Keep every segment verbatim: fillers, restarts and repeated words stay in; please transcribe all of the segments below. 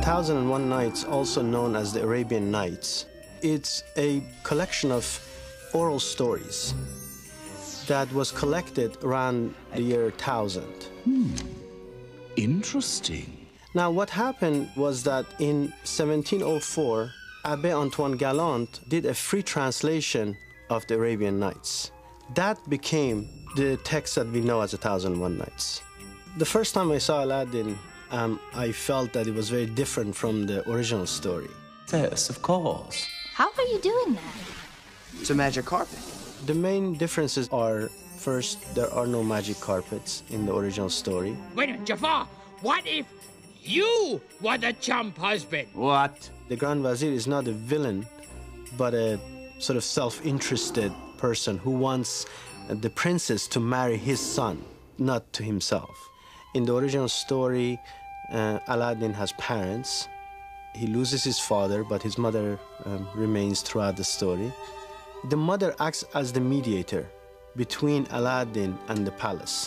Thousand and One Nights, also known as the Arabian Nights, it's a collection of oral stories that was collected around the year one thousand. Hmm. Interesting. Now, what happened was that in seventeen oh four, Abbé Antoine Galland did a free translation of the Arabian Nights. That became the text that we know as A Thousand and One Nights. The first time I saw Aladdin, um, I felt that it was very different from the original story. Yes, of course. How are you doing that? It's a magic carpet. The main differences are, first, there are no magic carpets in the original story. Wait a minute, Jafar, what if you were the chump husband? What? The Grand Wazir is not a villain, but a sort of self-interested person who wants the princess to marry his son, not to himself. In the original story, uh, Aladdin has parents. He loses his father, but his mother um, remains throughout the story. The mother acts as the mediator between Aladdin and the palace.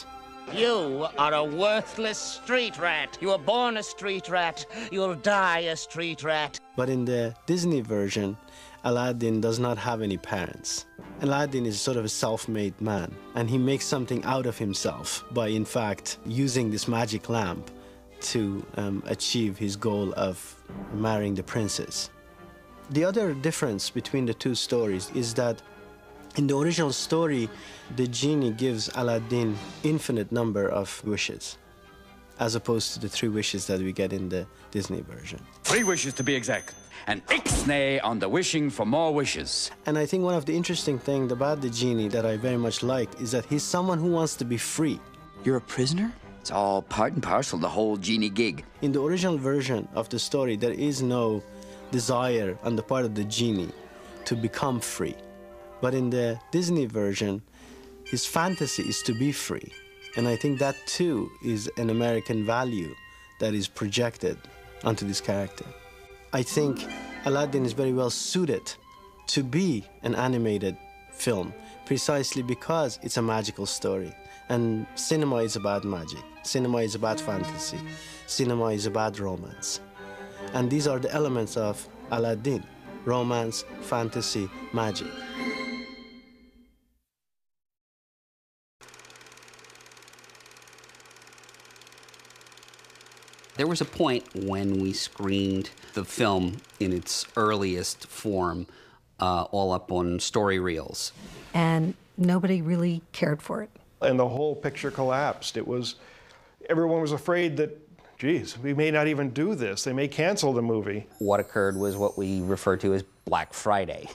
You are a worthless street rat. You were born a street rat. You'll die a street rat. But in the Disney version, Aladdin does not have any parents. Aladdin is sort of a self-made man, and he makes something out of himself by, in fact, using this magic lamp to um, achieve his goal of marrying the princess. The other difference between the two stories is that in the original story, the genie gives Aladdin infinite number of wishes, as opposed to the three wishes that we get in the Disney version. Three wishes to be exact. And ixnay on the wishing for more wishes. And I think one of the interesting things about the genie that I very much liked is that he's someone who wants to be free. You're a prisoner? It's all part and parcel, the whole genie gig. In the original version of the story, there is no desire on the part of the genie to become free. But in the Disney version, his fantasy is to be free. And I think that, too, is an American value that is projected onto this character. I think Aladdin is very well suited to be an animated film, precisely because it's a magical story. And cinema is about magic. Cinema is about fantasy. Cinema is about romance. And these are the elements of Aladdin: romance, fantasy, magic. There was a point when we screened the film in its earliest form, uh, all up on story reels. And nobody really cared for it. And the whole picture collapsed. It was, everyone was afraid that, geez, we may not even do this. They may cancel the movie. What occurred was what we refer to as Black Friday.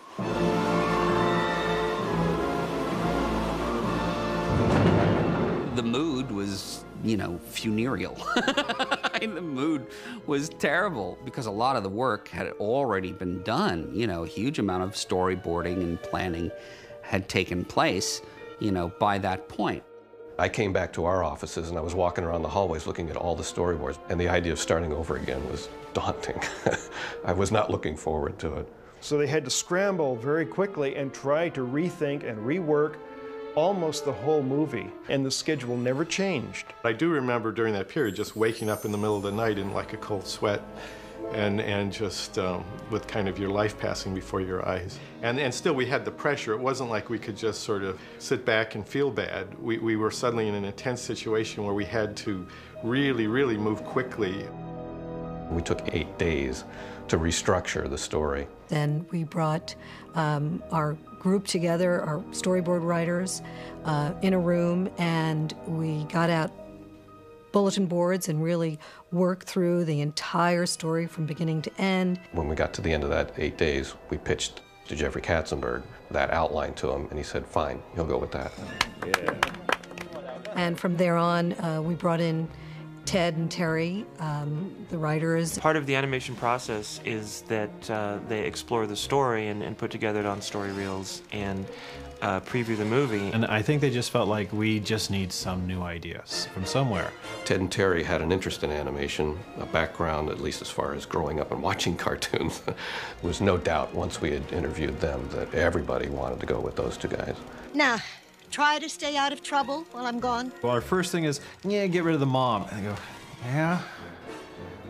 The mood was, you know, funereal. The mood was terrible because a lot of the work had already been done. You know, a huge amount of storyboarding and planning had taken place, you know, by that point. I came back to our offices and I was walking around the hallways looking at all the storyboards, and the idea of starting over again was daunting. I was not looking forward to it. So they had to scramble very quickly and try to rethink and rework almost the whole movie, and the schedule never changed. I do remember during that period just waking up in the middle of the night in like a cold sweat and, and just um, with kind of your life passing before your eyes. And, and still we had the pressure. It wasn't like we could just sort of sit back and feel bad. We, we were suddenly in an intense situation where we had to really, really move quickly. We took eight days to restructure the story. Then we brought um, our group together, our storyboard writers, uh, in a room, and we got out bulletin boards and really worked through the entire story from beginning to end. When we got to the end of that eight days, we pitched to Jeffrey Katzenberg that outline to him, and he said, fine, he'll go with that. Yeah. And from there on, uh, we brought in Ted and Terry, um, the writers. Part of the animation process is that uh, they explore the story and, and put together it on story reels and uh, preview the movie. And I think they just felt like we just need some new ideas from somewhere. Ted and Terry had an interest in animation, a background, at least as far as growing up and watching cartoons. There was no doubt once we had interviewed them that everybody wanted to go with those two guys. Now, try to stay out of trouble while I'm gone. Well, our first thing is, yeah, get rid of the mom. And they go, yeah?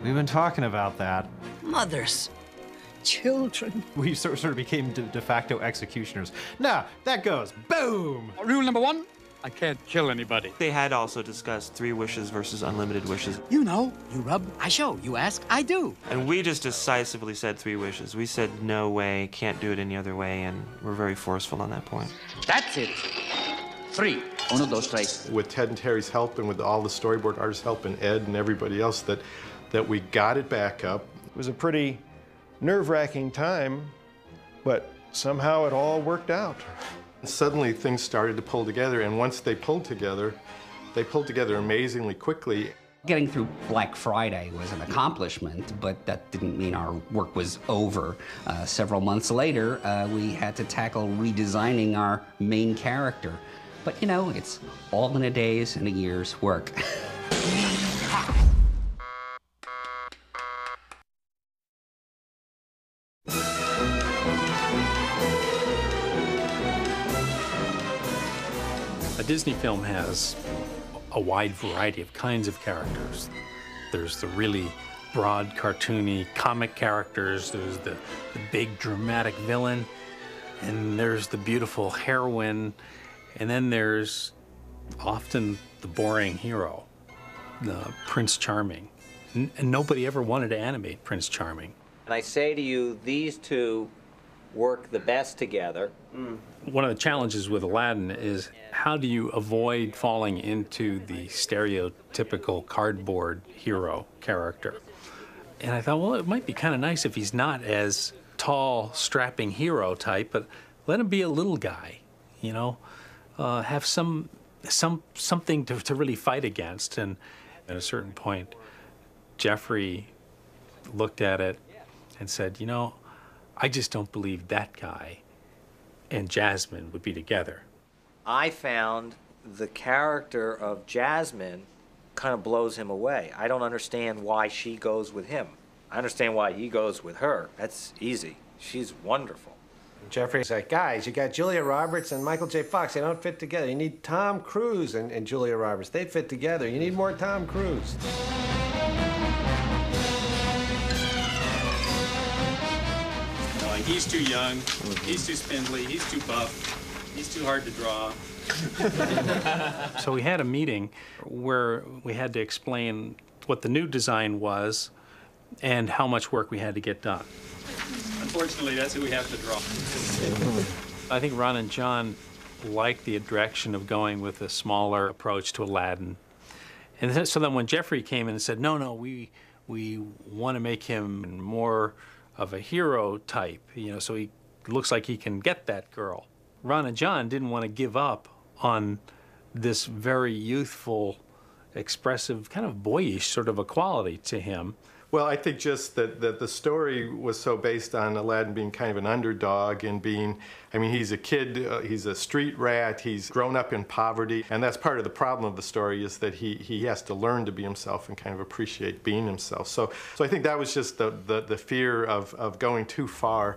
We've been talking about that. Mothers. Children. We sort sort of became de, de facto executioners. No, that goes. Boom! Rule number one, I can't kill anybody. They had also discussed three wishes versus unlimited wishes. You know, you rub, I show. You ask, I do. And we just decisively said three wishes. We said no way, can't do it any other way, and we're very forceful on that point. That's it. Three. Uno, dos, tres. With Ted and Terry's help and with all the storyboard artists' help and Ed and everybody else, that, that we got it back up. It was a pretty nerve-wracking time, but somehow it all worked out. Suddenly things started to pull together, and once they pulled together, they pulled together amazingly quickly. Getting through Black Friday was an accomplishment, but that didn't mean our work was over. Uh, several months later, uh, we had to tackle redesigning our main character. But you know, it's all in a day's and a year's work. A Disney film has a wide variety of kinds of characters. There's the really broad, cartoony, comic characters. There's the, the big, dramatic villain. And there's the beautiful heroine. And then there's often the boring hero, the Prince Charming. N- and nobody ever wanted to animate Prince Charming. And I say to you, these two work the best together. Mm. One of the challenges with Aladdin is how do you avoid falling into the stereotypical cardboard hero character? And I thought, well, it might be kind of nice if he's not as tall, strapping hero type, but let him be a little guy, you know, uh, have some, some, something to, to really fight against. And at a certain point, Jeffrey looked at it and said, you know, I just don't believe that guy and Jasmine would be together. I found the character of Jasmine kind of blows him away. I don't understand why she goes with him. I understand why he goes with her. That's easy. She's wonderful. Jeffrey's like, guys, you got Julia Roberts and Michael J. Fox. They don't fit together. You need Tom Cruise and, and Julia Roberts. They fit together. You need more Tom Cruise. He's too young, he's too spindly, he's too buff, he's too hard to draw. So we had a meeting where we had to explain what the new design was and how much work we had to get done. Unfortunately, that's who we have to draw. I think Ron and John liked the direction of going with a smaller approach to Aladdin. And so then when Jeffrey came in and said, no, no, we, we want to make him more of a hero type, you know, so he looks like he can get that girl. Ron and John didn't want to give up on this very youthful, expressive, kind of boyish sort of a quality to him. Well, I think just that, that the story was so based on Aladdin being kind of an underdog and being, I mean, he's a kid, uh, he's a street rat, he's grown up in poverty, and that's part of the problem of the story is that he, he has to learn to be himself and kind of appreciate being himself. So, so I think that was just the, the, the fear of, of going too far.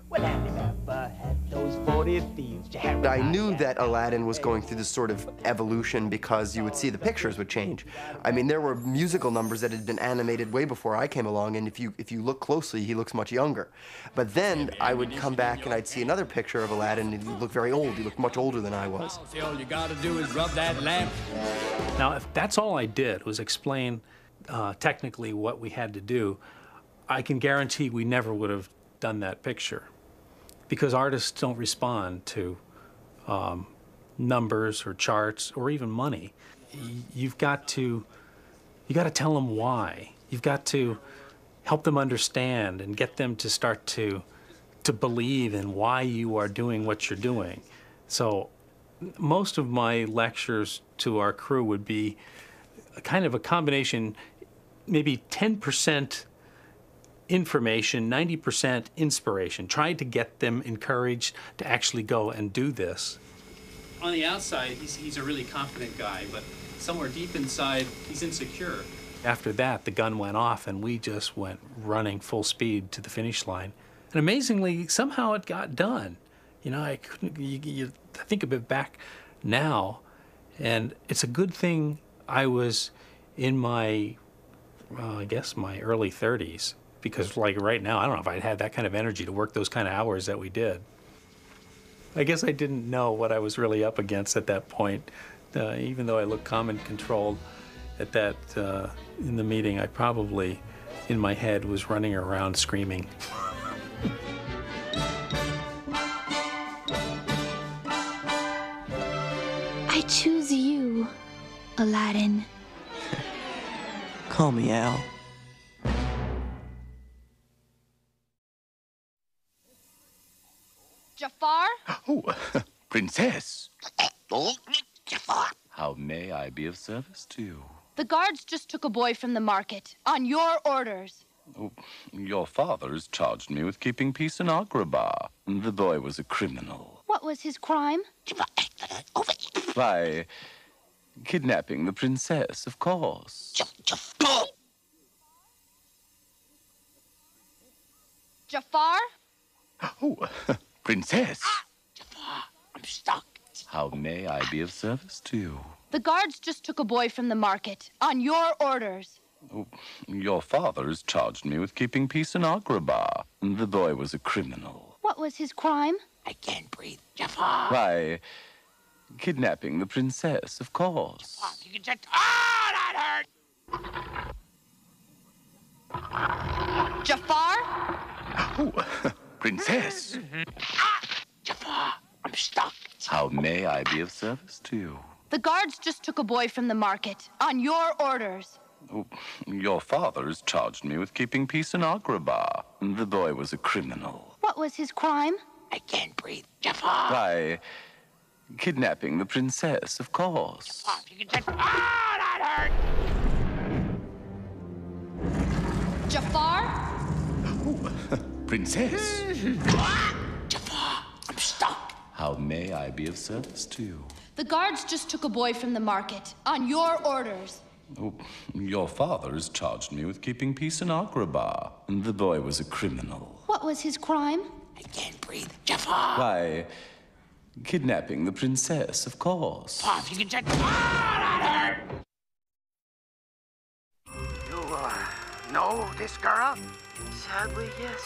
I knew that Aladdin was going through this sort of evolution because you would see the pictures would change. I mean, there were musical numbers that had been animated way before I came along, and if you if you look closely, he looks much younger. But then I would come back and I'd see another picture of Aladdin, and he looked very old. He looked much older than I was. All you gotta do is rub that lamp. Now, if that's all I did was explain uh, technically what we had to do, I can guarantee we never would have done that picture, because artists don't respond to um, numbers or charts or even money. You've got to, you got to tell them why. You've got to help them understand and get them to start to, to believe in why you are doing what you're doing. So most of my lectures to our crew would be a kind of a combination, maybe ten percent information, ninety percent inspiration, trying to get them encouraged to actually go and do this. On the outside, he's, he's a really confident guy, but somewhere deep inside, he's insecure. After that, the gun went off, and we just went running full speed to the finish line. And amazingly, somehow it got done. You know, I couldn't, you, you think of it back now, and it's a good thing I was in my well, I guess my early thirties, because like right now, I don't know if I'd had that kind of energy to work those kind of hours that we did. I guess I didn't know what I was really up against at that point. Uh, even though I looked calm and controlled at that, uh, in the meeting, I probably, in my head, was running around screaming. I choose you, Aladdin. Call me Al. Jafar? Oh, Princess. How may I be of service to you? The guards just took a boy from the market, on your orders. Oh, your father's charged me with keeping peace in Agrabah. The boy was a criminal. What was his crime? By kidnapping the princess, of course. Jafar? Oh, Princess. I'm stuck. How may I be of service to you? The guards just took a boy from the market, on your orders. Oh, your father's charged me with keeping peace in Agrabah. The boy was a criminal. What was his crime? I can't breathe, Jafar. By kidnapping the princess, of course. You can just... Ah, that hurt! Jafar? Oh, Princess. Ah, Jafar, I'm stuck. How may I be of service to you? The guards just took a boy from the market, on your orders. Oh, your father's charged me with keeping peace in Agrabah. The boy was a criminal. What was his crime? I can't breathe, Jafar. By kidnapping the princess, of course. Jafar, you can just... Ah, that hurt! Jafar? Oh, Princess. Jafar, I'm stuck. How may I be of service to you? The guards just took a boy from the market, on your orders. Oh, your father's charged me with keeping peace in Agrabah. The boy was a criminal. What was his crime? I can't breathe, Jafar. By kidnapping the princess, of course. Pop, you can just... Ah, that hurt! You, uh, know this girl? Sadly, yes.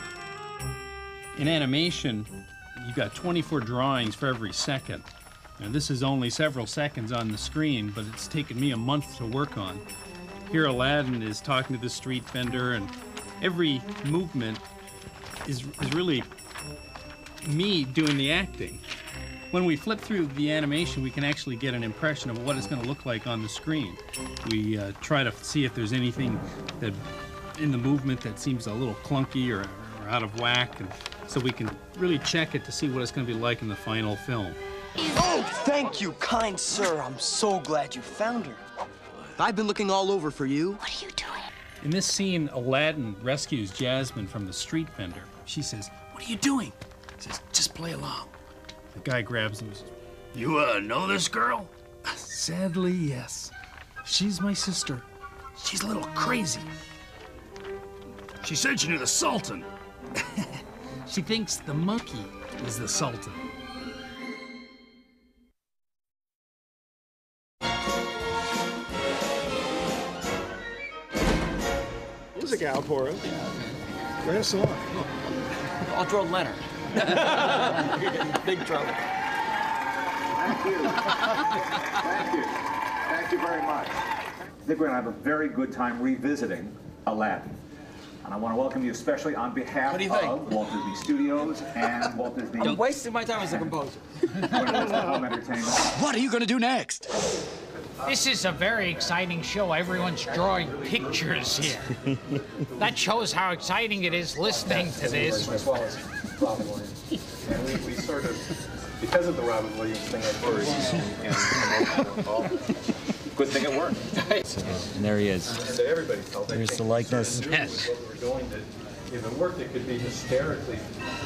In animation, you've got twenty-four drawings for every second. Now, this is only several seconds on the screen, but it's taken me a month to work on. Here, Aladdin is talking to the street vendor, and every movement is, is really me doing the acting. When we flip through the animation, we can actually get an impression of what it's going to look like on the screen. We uh, try to see if there's anything that in the movement that seems a little clunky or, or out of whack, and so we can really check it to see what it's going to be like in the final film. Oh, thank you, kind sir. I'm so glad you found her. I've been looking all over for you. What are you doing? In this scene, Aladdin rescues Jasmine from the street vendor. She says, "What are you doing?" He says, "Just play along." The guy grabs him and says, "You, uh, know this girl?" "Sadly, yes. She's my sister. She's a little crazy." "She said she knew the Sultan." "She thinks the monkey is the Sultan." Music, Al, for us. Play a song. I'll draw Leonard. You're getting in big trouble. Thank you. Thank you. Thank you very much. I think we're going to have a very good time revisiting Aladdin. And I want to welcome you especially on behalf What do you think? of Walt Disney Studios and Walt Disney... I'm wasting my time as a composer. Home Entertainment. What are you going to do next? This is a very exciting show. Everyone's drawing pictures here. That shows how exciting it is listening to this. As well as Robin Williams. And we, we sort of, because of the Robin Williams thing at first, and, and all, good thing it worked. And there he is. And that everybody felt that Here's the likeness. yes. What we were doing that if it worked, it could be hysterically.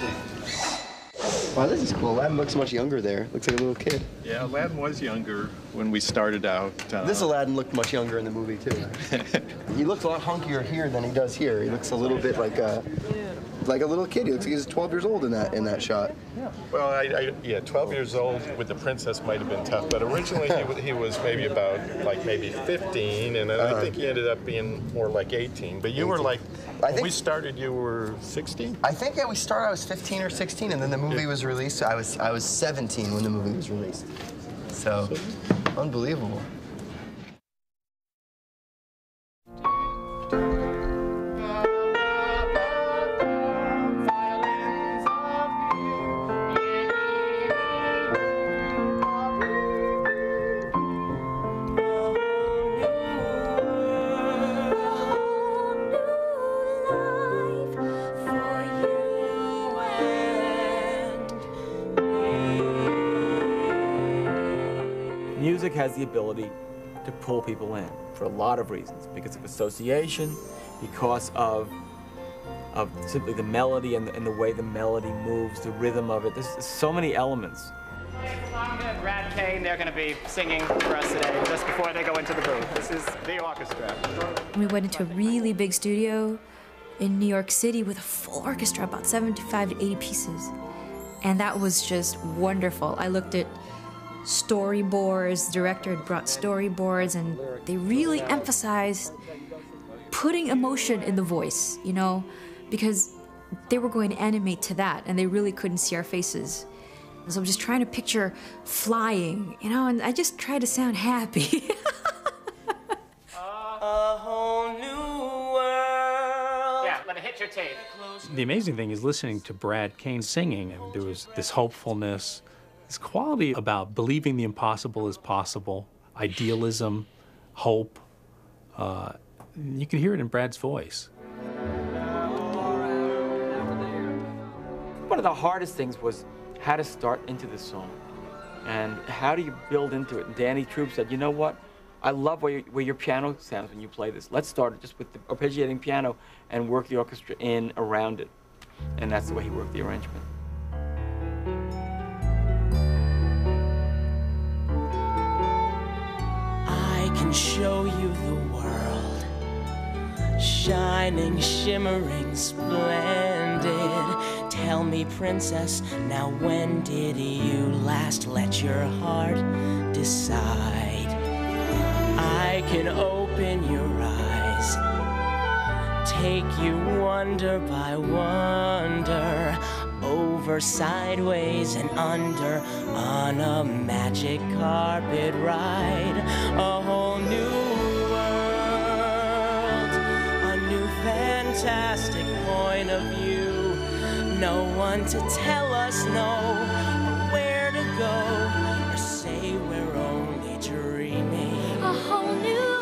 Wow, this is cool. Aladdin looks much younger there. Looks like a little kid. Yeah, Aladdin was younger when we started out. Uh, This Aladdin looked much younger in the movie, too. He looks a lot hunkier here than he does here. He looks a little bit like a, like a little kid. He looks like he's twelve years old in that in that shot. Well, I, I, yeah, twelve years old with the princess might have been tough, but originally he, wa- he was maybe about, like, maybe fifteen, and then Uh-huh. I think he ended up being more like eighteen. But you were eighteen. like, I when think- we started, you were sixteen? I think yeah, we started. I was fifteen or sixteen, and then the movie was released. So I was I was seventeen when the movie was released. So, unbelievable. Music has the ability to pull people in for a lot of reasons, because of association, because of of simply the melody and the, and the way the melody moves, the rhythm of it. There's, there's so many elements. Brad Kane, they're going to be singing for us today just before they go into the booth. This is the orchestra. We went into a really big studio in New York City with a full orchestra, about seventy-five to eighty pieces. And that was just wonderful. I looked at storyboards, the director had brought storyboards, and they really emphasized putting emotion in the voice, you know, because they were going to animate to that, and they really couldn't see our faces. So I'm just trying to picture flying, you know, and I just try to sound happy. A whole new world. Yeah, let it hit your tape. The amazing thing is listening to Brad Kane singing. I mean, there was this hopefulness, this quality about believing the impossible is possible, idealism, hope. Uh, you can hear it in Brad's voice. One of the hardest things was how to start into the song and how do you build into it. And Danny Troop said, you know what? I love where, you, where your piano sounds when you play this. Let's start just with the arpeggiating piano and work the orchestra in around it. And that's the way he worked the arrangement. I can show you the world, shining, shimmering, splendid. Tell me, princess, now when did you last let your heart decide? I can open your eyes, take you wonder by wonder, over, sideways, and under, on a magic carpet ride. A whole new world, a new fantastic point of view. No one to tell us no, or where to go, or say we're only dreaming. A whole new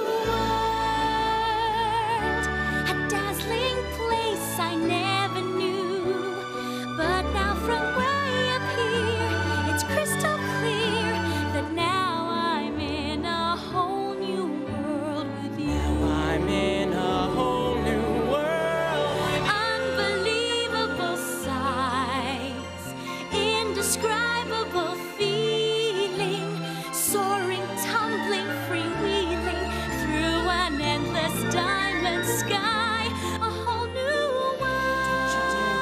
world, a dazzling place I never knew. But now from way up here, it's crystal clear that now I'm in a whole new world with you. Now I'm in a whole new world with you. Unbelievable sights, indescribable feeling, soaring, tumbling, freewheeling through an endless diamond sky. A whole new world,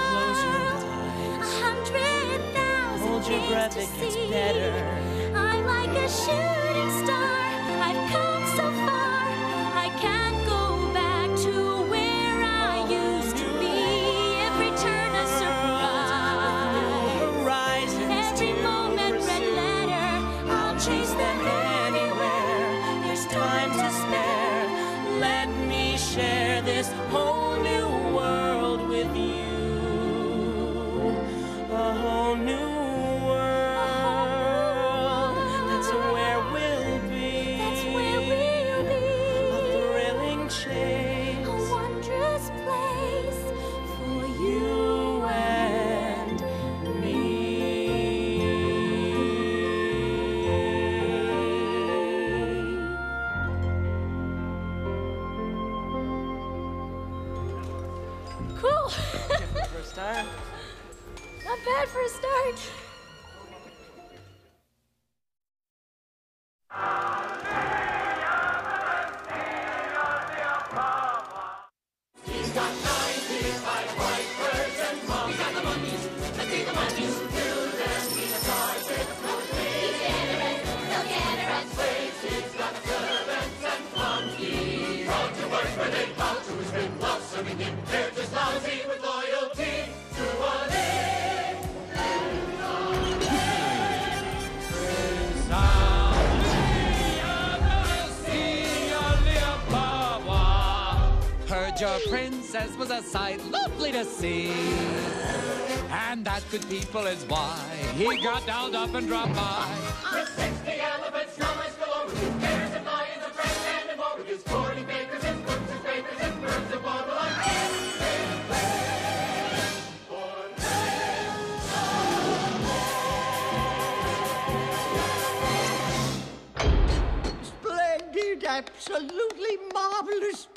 a hundred thousand Hold your things breath, to it gets see. better. I'm like a shooting star, I've come so far, I can't go back to where I used to be. Every turn a surprise, Horizons every to moment red letter, I'll chase them anywhere. There's time to spare. Let me share this whole new world with you. A whole new world. That's where we'll be. That's where we'll be. A thrilling chase. A wondrous place for You and me. Cool. First time. Not bad for a start. He's got ninety-five white birds and Your princess was a sight lovely to see. And that good people is why he got down up and dropped by. With sixty elephants, stomachs galore, with his bears and lions and friends and more, with his forty bakers and cooks and bakers and birds of Babylon. Splendid, absolutely marvelous.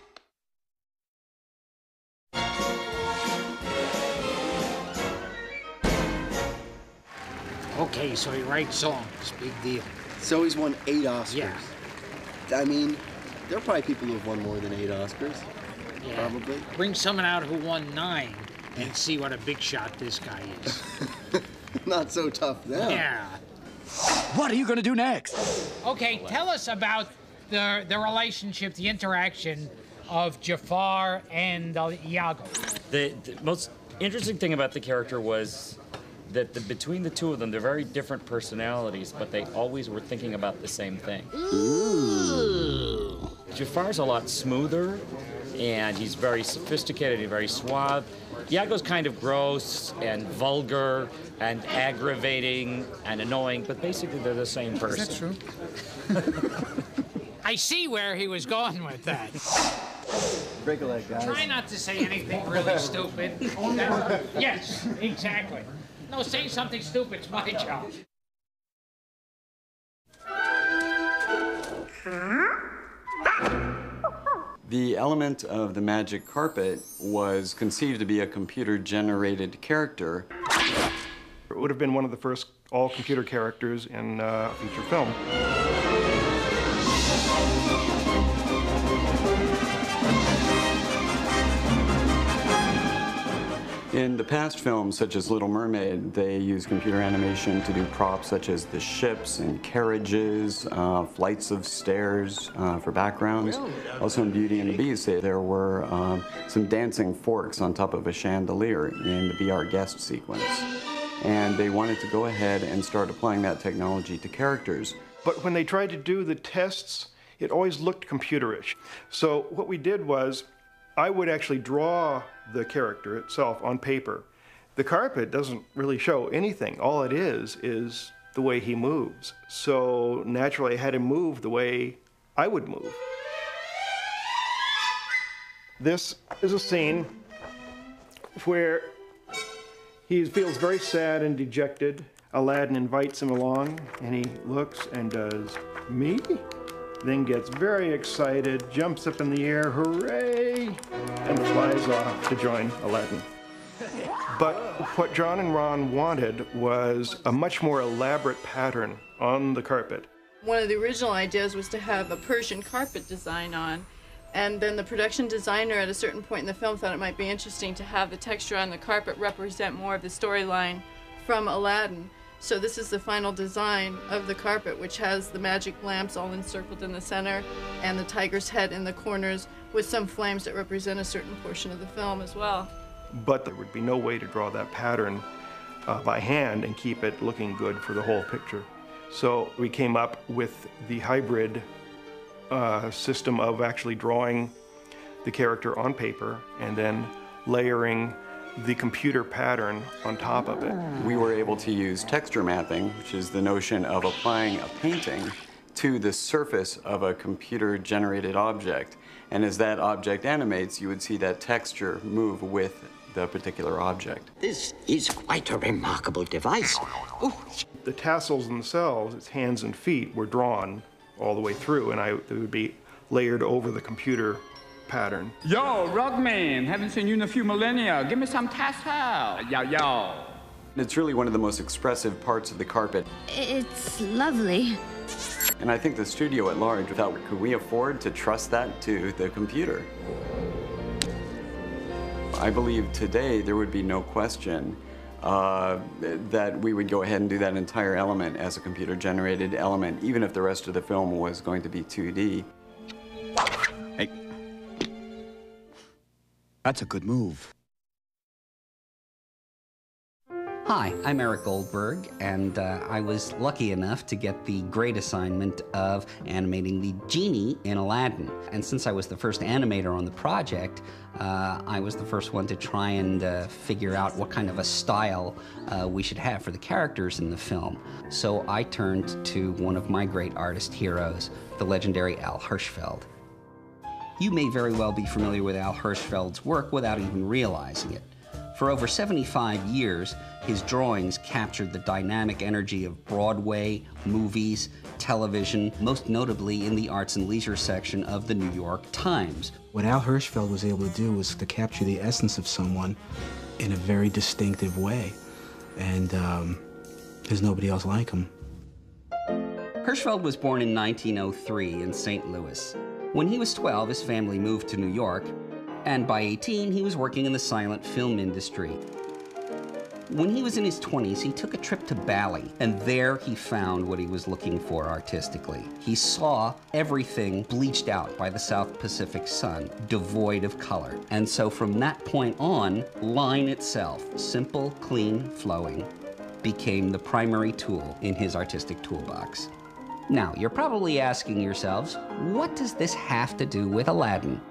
Okay, so he writes songs. Big deal. So he's won eight Oscars. Yeah. I mean, there are probably people who've won more than eight Oscars. Yeah. Probably. Bring someone out who won nine and see what a big shot this guy is. Not so tough now. Yeah. What are you going to do next? Okay, tell us about the the relationship, the interaction of Jafar and uh, Iago. The, the most interesting thing about the character was that the, between the two of them, they're very different personalities, but they always were thinking about the same thing. Ooh. Jafar's a lot smoother, and he's very sophisticated and very suave. Iago's kind of gross and vulgar and aggravating and annoying, but basically they're the same person. Is that true? I see where he was going with that. Break a leg, guys. Try not to say anything really stupid. Yes, exactly. No, saying something stupid's my job. The element of the magic carpet was conceived to be a computer-generated character. It would have been one of the first all-computer characters in uh, feature film. In the past films, such as Little Mermaid, they use computer animation to do props such as the ships and carriages, uh, flights of stairs uh, for backgrounds. Also in Beauty and the Beast, there were um, some dancing forks on top of a chandelier in the Be Our Guest sequence. And they wanted to go ahead and start applying that technology to characters. But when they tried to do the tests, it always looked computerish. So what we did was, I would actually draw the character itself on paper. The carpet doesn't really show anything. All it is is the way he moves. So naturally I had him move the way I would move. This is a scene where he feels very sad and dejected. Aladdin invites him along and he looks and does, "Me?" Then gets very excited, jumps up in the air, hooray, and flies off to join Aladdin. But what John and Ron wanted was a much more elaborate pattern on the carpet. One of the original ideas was to have a Persian carpet design on, and then the production designer at a certain point in the film thought it might be interesting to have the texture on the carpet represent more of the storyline from Aladdin. So this is the final design of the carpet, which has the magic lamps all encircled in the center and the tiger's head in the corners with some flames that represent a certain portion of the film as well. But there would be no way to draw that pattern uh, by hand and keep it looking good for the whole picture. So we came up with the hybrid uh, system of actually drawing the character on paper and then layering the computer pattern on top of it. We were able to use texture mapping, which is the notion of applying a painting to the surface of a computer-generated object. And as that object animates, you would see that texture move with the particular object. This is quite a remarkable device. Ooh. The tassels themselves, its hands and feet, were drawn all the way through, and I, it would be layered over the computer pattern. Yo, Rockman, haven't seen you in a few millennia. Give me some tassel. Yo, yo. It's really one of the most expressive parts of the carpet. It's lovely. And I think the studio at large thought, could we afford to trust that to the computer? I believe today there would be no question uh, that we would go ahead and do that entire element as a computer-generated element, even if the rest of the film was going to be two D. Hey. That's a good move. Hi, I'm Eric Goldberg, and uh, I was lucky enough to get the great assignment of animating the genie in Aladdin. And since I was the first animator on the project, uh, I was the first one to try and uh, figure out what kind of a style uh, we should have for the characters in the film. So I turned to one of my great artist heroes, the legendary Al Hirschfeld. You may very well be familiar with Al Hirschfeld's work without even realizing it. For over seventy-five years, his drawings captured the dynamic energy of Broadway, movies, television, most notably in the arts and leisure section of the New York Times. What Al Hirschfeld was able to do was to capture the essence of someone in a very distinctive way, and um, there's nobody else like him. Hirschfeld was born in nineteen oh three in Saint Louis. When he was twelve, his family moved to New York, and by eighteen, he was working in the silent film industry. When he was in his twenties, he took a trip to Bali, and there he found what he was looking for artistically. He saw everything bleached out by the South Pacific sun, devoid of color. And so from that point on, line itself, simple, clean, flowing, became the primary tool in his artistic toolbox. Now, you're probably asking yourselves, what does this have to do with Aladdin?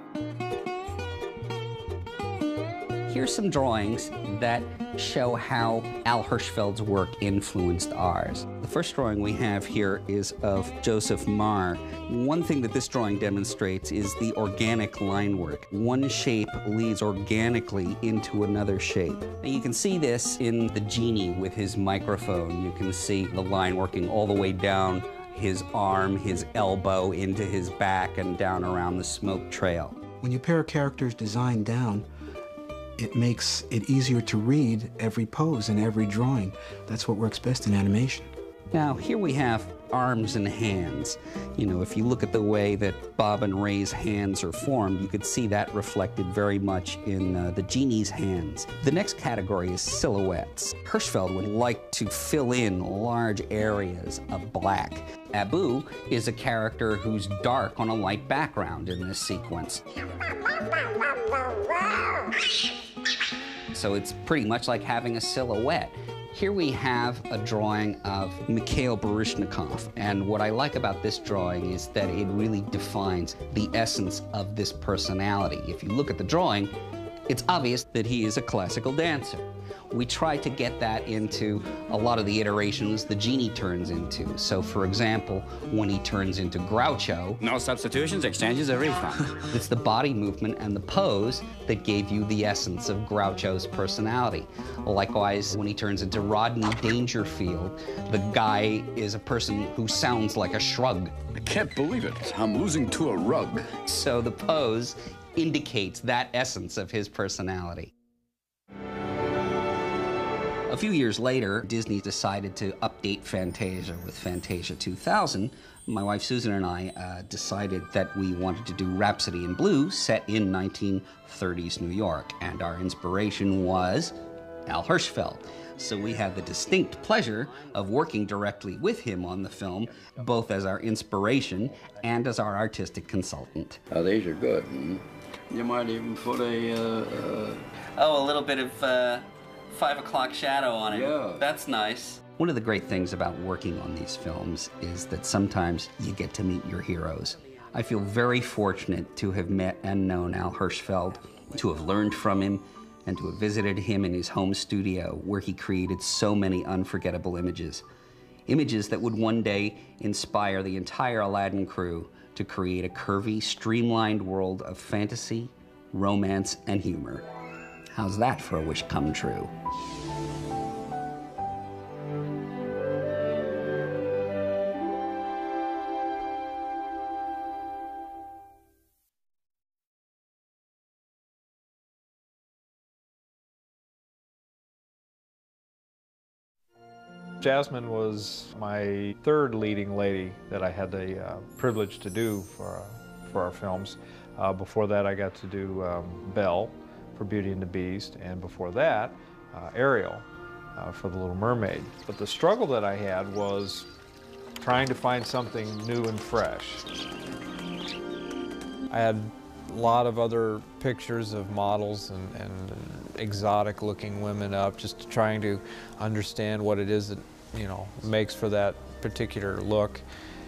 Here's some drawings that show how Al Hirschfeld's work influenced ours. The first drawing we have here is of Joseph Marr. One thing that this drawing demonstrates is the organic line work. One shape leads organically into another shape. And you can see this in the genie with his microphone. You can see the line working all the way down his arm, his elbow, into his back, and down around the smoke trail. When you pare a character's design down, it makes it easier to read every pose and every drawing. That's what works best in animation. Now, here we have arms and hands. You know, if you look at the way that Bob and Ray's hands are formed, you could see that reflected very much in uh, the genie's hands. The next category is silhouettes. Hirschfeld would like to fill in large areas of black. Abu is a character who's dark on a light background in this sequence. So it's pretty much like having a silhouette. Here we have a drawing of Mikhail Baryshnikov, and what I like about this drawing is that it really defines the essence of this personality. If you look at the drawing, it's obvious that he is a classical dancer. We try to get that into a lot of the iterations the genie turns into. So, for example, when he turns into Groucho... No substitutions, exchanges, or refund. It's the body movement and the pose that gave you the essence of Groucho's personality. Likewise, when he turns into Rodney Dangerfield, the guy is a person who sounds like a shrug. I can't believe it. I'm losing to a rug. So the pose indicates that essence of his personality. A few years later, Disney decided to update Fantasia with Fantasia two thousand. My wife Susan and I uh, decided that we wanted to do Rhapsody in Blue set in nineteen thirties New York, and our inspiration was Al Hirschfeld. So we had the distinct pleasure of working directly with him on the film, both as our inspiration and as our artistic consultant. Oh, these are good. Hmm? You might even put a... Uh, uh... Oh, a little bit of... Uh... Five o'clock shadow on it. Yeah. That's nice. One of the great things about working on these films is that sometimes you get to meet your heroes. I feel very fortunate to have met and known Al Hirschfeld, to have learned from him, and to have visited him in his home studio where he created so many unforgettable images. Images that would one day inspire the entire Aladdin crew to create a curvy, streamlined world of fantasy, romance, and humor. How's that for a wish come true? Jasmine was my third leading lady that I had the uh, privilege to do for, uh, for our films. Uh, before that, I got to do um, Belle for Beauty and the Beast, and before that, uh, Ariel uh, for The Little Mermaid. But the struggle that I had was trying to find something new and fresh. I had a lot of other pictures of models and, and exotic looking women up, just trying to understand what it is that, you know, makes for that particular look.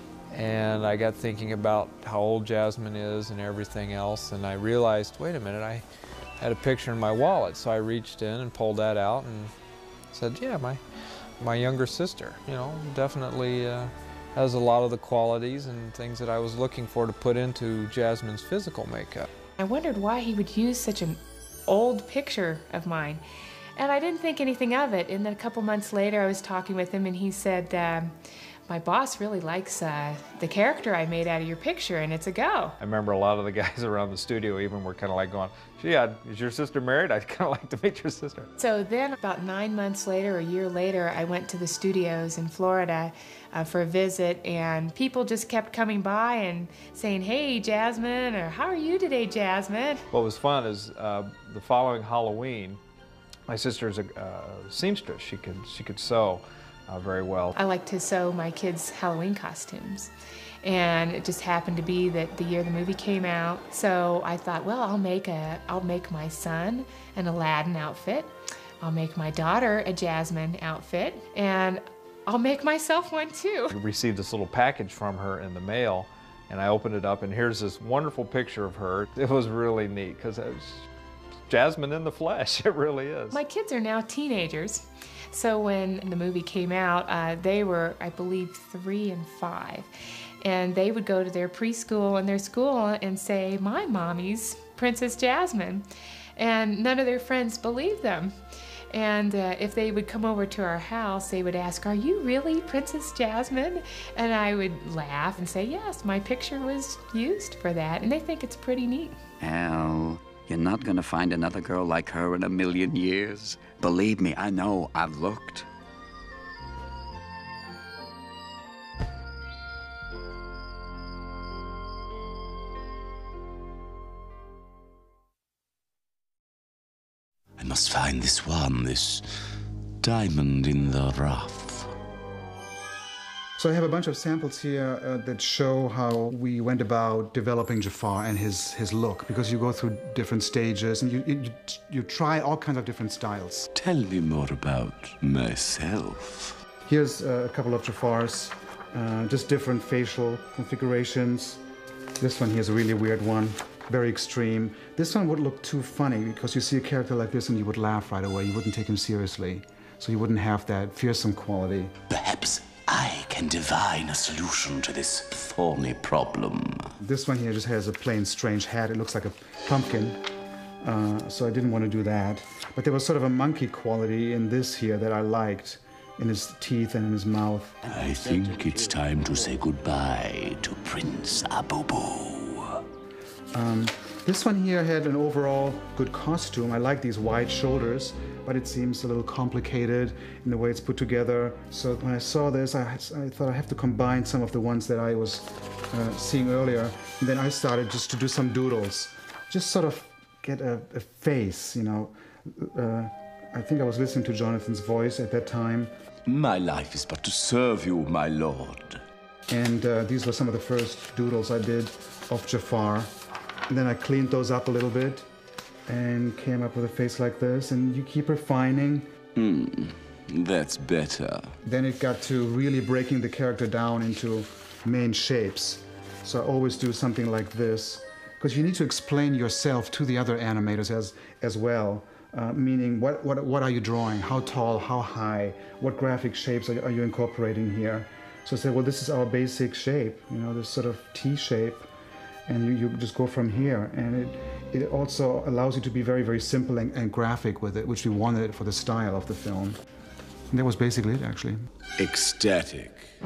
And I got thinking about how old Jasmine is and everything else, and I realized, wait a minute, I had a picture in my wallet, so I reached in and pulled that out and said, yeah, my, my younger sister, you know, definitely uh, has a lot of the qualities and things that I was looking for to put into Jasmine's physical makeup. I wondered why he would use such an old picture of mine, and I didn't think anything of it. And then a couple months later I was talking with him and he said, um, my boss really likes uh, the character I made out of your picture, and it's a go. I remember a lot of the guys around the studio even were kind of like going, yeah, is your sister married? I'd kind of like to meet your sister. So then about nine months later, a year later, I went to the studios in Florida uh, for a visit, and people just kept coming by and saying, hey, Jasmine, or how are you today, Jasmine? What was fun is uh, the following Halloween, my sister's a uh, seamstress. She could, she could sew uh, very well. I like to sew my kids' Halloween costumes. And it just happened to be that the year the movie came out, so I thought, well, I'll make a, I'll make my son an Aladdin outfit, I'll make my daughter a Jasmine outfit, and I'll make myself one too. I received this little package from her in the mail, and I opened it up, and here's this wonderful picture of her. It was really neat because it was Jasmine in the flesh. It really is. My kids are now teenagers. So when the movie came out, uh, they were, I believe, three and five. And they would go to their preschool and their school and say, my mommy's Princess Jasmine. And none of their friends believed them. And uh, if they would come over to our house, they would ask, are you really Princess Jasmine? And I would laugh and say, yes, my picture was used for that. And they think it's pretty neat. Al, you're not gonna find another girl like her in a million years. Believe me, I know, I've looked. I must find this one, this diamond in the rough. So I have a bunch of samples here uh, that show how we went about developing Jafar and his, his look, because you go through different stages and you, you, you try all kinds of different styles. Tell me more about myself. Here's uh, a couple of Jafars, uh, just different facial configurations. This one here is a really weird one, very extreme. This one would look too funny because you see a character like this and you would laugh right away. You wouldn't take him seriously, so you wouldn't have that fearsome quality. Perhaps I can divine a solution to this thorny problem. This one here just has a plain strange hat. It looks like a pumpkin, uh, so I didn't want to do that. But there was sort of a monkey quality in this here that I liked, in his teeth and in his mouth. I think it's time to say goodbye to Prince Abubu. Um, this one here had an overall good costume. I like these wide shoulders, but it seems a little complicated in the way it's put together. So when I saw this, I, I thought I have to combine some of the ones that I was uh, seeing earlier. And then I started just to do some doodles, just sort of get a, a face, you know. Uh, I think I was listening to Jonathan's voice at that time. My life is but to serve you, my lord. And uh, these were some of the first doodles I did of Jafar. And then I cleaned those up a little bit and came up with a face like this, and you keep refining. Hmm, that's better. Then it got to really breaking the character down into main shapes. So I always do something like this, because you need to explain yourself to the other animators as, as well. Uh, meaning, what, what, what are you drawing? How tall, how high? What graphic shapes are, are you incorporating here? So I said, well, this is our basic shape, you know, this sort of T shape. And you, you just go from here. And it, it also allows you to be very, very simple and, and graphic with it, which we wanted for the style of the film. And that was basically it, actually. Ecstatic.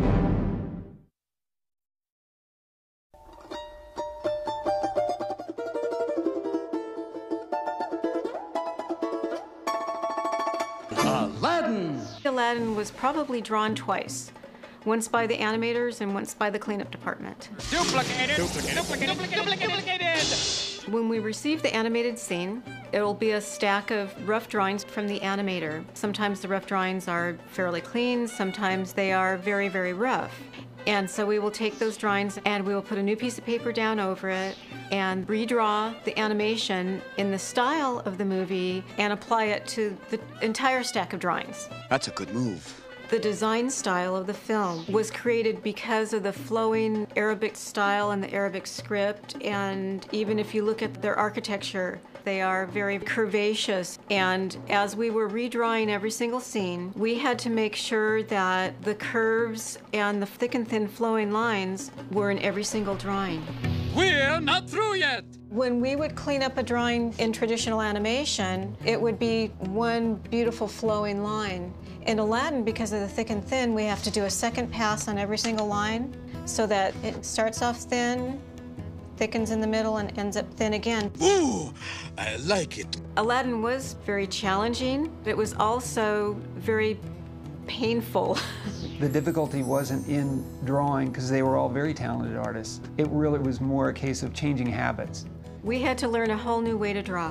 Aladdin! Aladdin was probably drawn twice. Once by the animators and once by the cleanup department. Duplicated! Duplicated! Duplicated! Duplicated! When we receive the animated scene, it'll be a stack of rough drawings from the animator. Sometimes the rough drawings are fairly clean, sometimes they are very, very rough. And so we will take those drawings and we will put a new piece of paper down over it and redraw the animation in the style of the movie and apply it to the entire stack of drawings. That's a good move. The design style of the film was created because of the flowing Arabic style and the Arabic script, and even if you look at their architecture, they are very curvaceous. And as we were redrawing every single scene, we had to make sure that the curves and the thick and thin flowing lines were in every single drawing. We're not through yet! When we would clean up a drawing in traditional animation, it would be one beautiful flowing line. In Aladdin, because of the thick and thin, we have to do a second pass on every single line so that it starts off thin, thickens in the middle, and ends up thin again. Ooh, I like it. Aladdin was very challenging. It was also very painful. The difficulty wasn't in drawing because they were all very talented artists. It really was more a case of changing habits. We had to learn a whole new way to draw.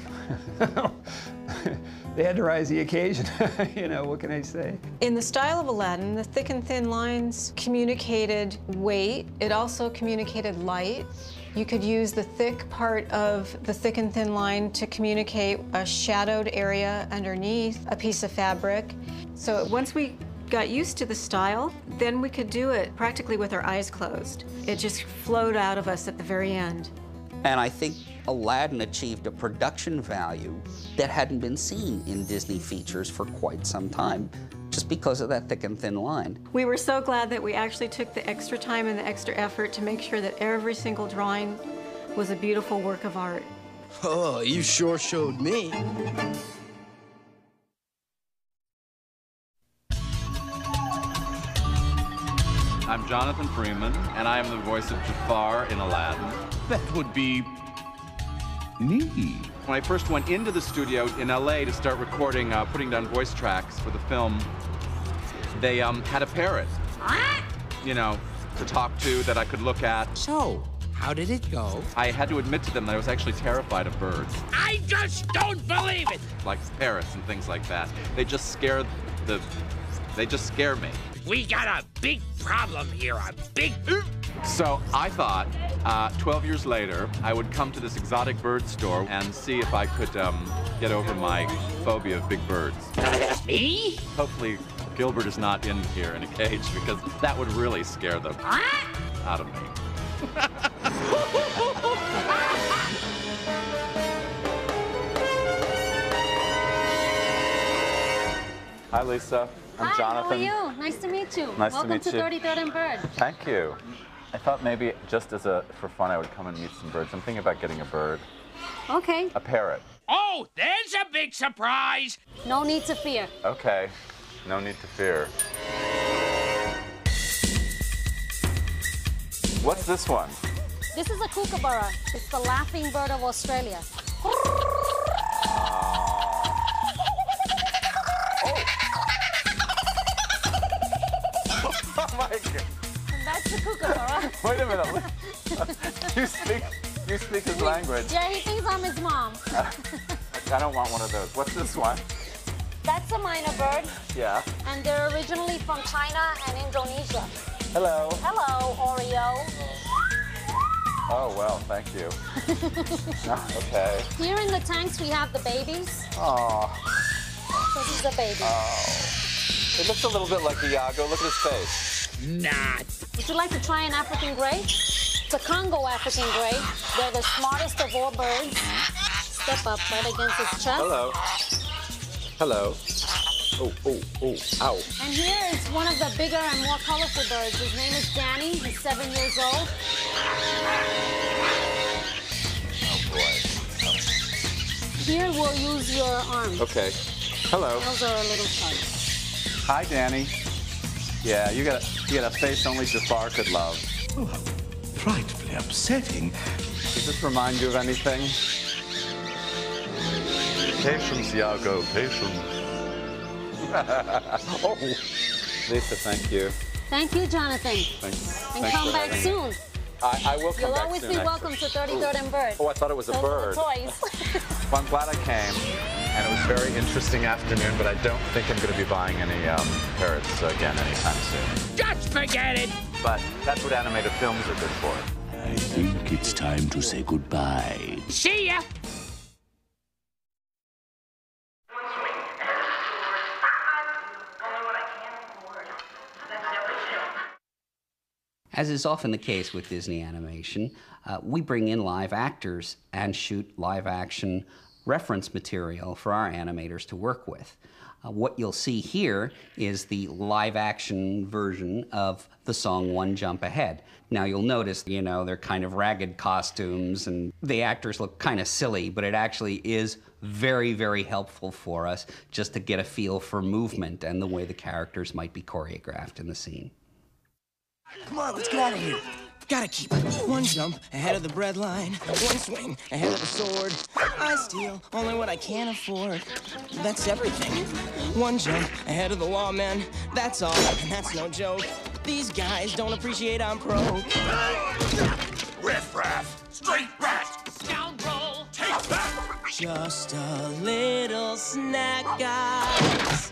They had to rise the occasion. You know, what can I say? In the style of Aladdin, the thick and thin lines communicated weight. It also communicated light. You could use the thick part of the thick and thin line to communicate a shadowed area underneath a piece of fabric. So once we got used to the style, then we could do it practically with our eyes closed. It just flowed out of us at the very end. And I think Aladdin achieved a production value that hadn't been seen in Disney features for quite some time, just because of that thick and thin line. We were so glad that we actually took the extra time and the extra effort to make sure that every single drawing was a beautiful work of art. Oh, you sure showed me. I'm Jonathan Freeman, and I am the voice of Jafar in Aladdin. That would be me. When I first went into the studio in L A to start recording, uh, putting down voice tracks for the film, they um, had a parrot, you know, to talk to that I could look at. So, how did it go? I had to admit to them that I was actually terrified of birds. I just don't believe it! Like parrots and things like that. They just scare the, they just scare me. We got a big problem here, a big... So I thought, uh, twelve years later, I would come to this exotic bird store and see if I could um, get over my phobia of big birds. Me? Hopefully Gilbert is not in here in a cage, because that would really scare them out of me. Hi, Lisa. I'm Hi, Jonathan. how are you? Nice to meet you. Nice to Welcome meet to you. thirty-third and Bird. Thank you. I thought maybe just as a for fun I would come and meet some birds. I'm thinking about getting a bird. Okay. A parrot. Oh, there's a big surprise! No need to fear. Okay. No need to fear. What's this one? This is a kookaburra. It's the laughing bird of Australia. Oh my God. And that's the kookaburra. Wait a minute. you speak you speak his language. Yeah, he thinks I'm his mom. Uh, I don't want one of those. What's this one? That's a minor bird. Yeah. And they're originally from China and Indonesia. Hello. Hello, Oreo. Oh, well, thank you. Okay. Here in the tanks, we have the babies. Oh. So this is a baby. Oh. It looks a little bit like Iago. Look at his face. Not. Would you like to try an African gray? It's a Congo African gray. They're the smartest of all birds. Step up right against its chest. Hello. Hello. Oh, oh, oh, ow. And here is one of the bigger and more colorful birds. His name is Danny. He's seven years old. Oh, boy. Here we'll use your arm. Okay. Hello. Those are a little tugs. Hi, Danny. Yeah, you got a, you got a face only Jafar could love. Oh, how frightfully upsetting. Does this remind you of anything? Patience, Iago, patience. Oh, Lisa, thank you. Thank you, Jonathan. Thanks. And Thanks come for back having soon. me. I, I will come You'll back always soon, be actually. welcome to thirty-third and Bird. Oh, I thought it was a Those bird. are the toys. Well, I'm glad I came, and it was a very interesting afternoon, but I don't think I'm going to be buying any um, parrots again anytime soon. Just forget it. but that's what animated films are good for. I think it's time to say goodbye. See ya! As is often the case with Disney animation, uh, we bring in live actors and shoot live-action reference material for our animators to work with. Uh, what you'll see here is the live-action version of the song One Jump Ahead. Now you'll notice, you know, they're kind of ragged costumes and the actors look kind of silly, but it actually is very, very helpful for us just to get a feel for movement and the way the characters might be choreographed in the scene. Come on, let's get out of here. Gotta keep one jump ahead of the bread line, one swing ahead of the sword. I steal only what I can afford. That's everything. One jump ahead of the lawmen. That's all, and that's no joke. These guys don't appreciate I'm pro. Riff raff, straight rat, scoundrel, take that! Just a little snack, guys.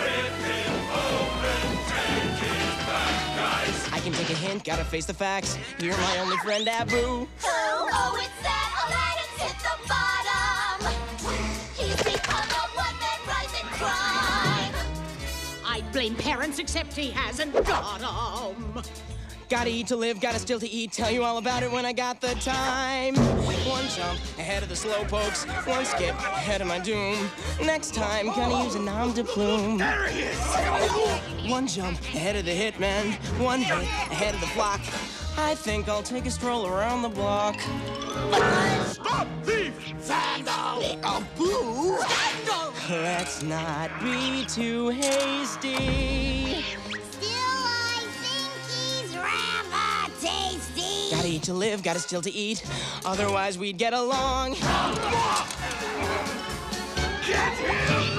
I can take a hint, gotta face the facts. You're my only friend, Abu. Oh, oh, it's that Aladdin's hit the bottom. He's become a one-man rising crime. I'd blame parents, except he hasn't got 'em. Gotta eat to live, gotta still to eat. Tell you all about it when I got the time. One jump ahead of the slow pokes. One skip ahead of my doom. Next time, gonna use a nom de plume. There he is! One jump ahead of the hitman. One hit ahead of the flock. I think I'll take a stroll around the block. Stop thief! Vandal! A boo! Vandal! Let's not be too hasty. Tasty. Gotta eat to live, gotta still to eat. Otherwise, we'd get along. Get him!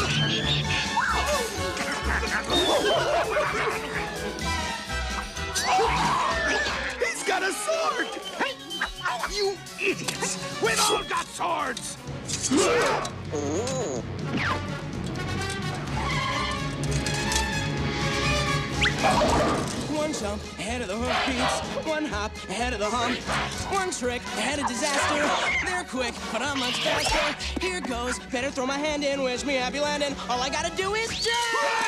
He's got a sword! Hey, you idiots! We've all got swords! One jump ahead of the hoof beats. One hop ahead of the hump. One trick ahead of disaster. They're quick, but I'm much faster. Here goes. Better throw my hand in. Wish me happy landing. All I gotta do is jump!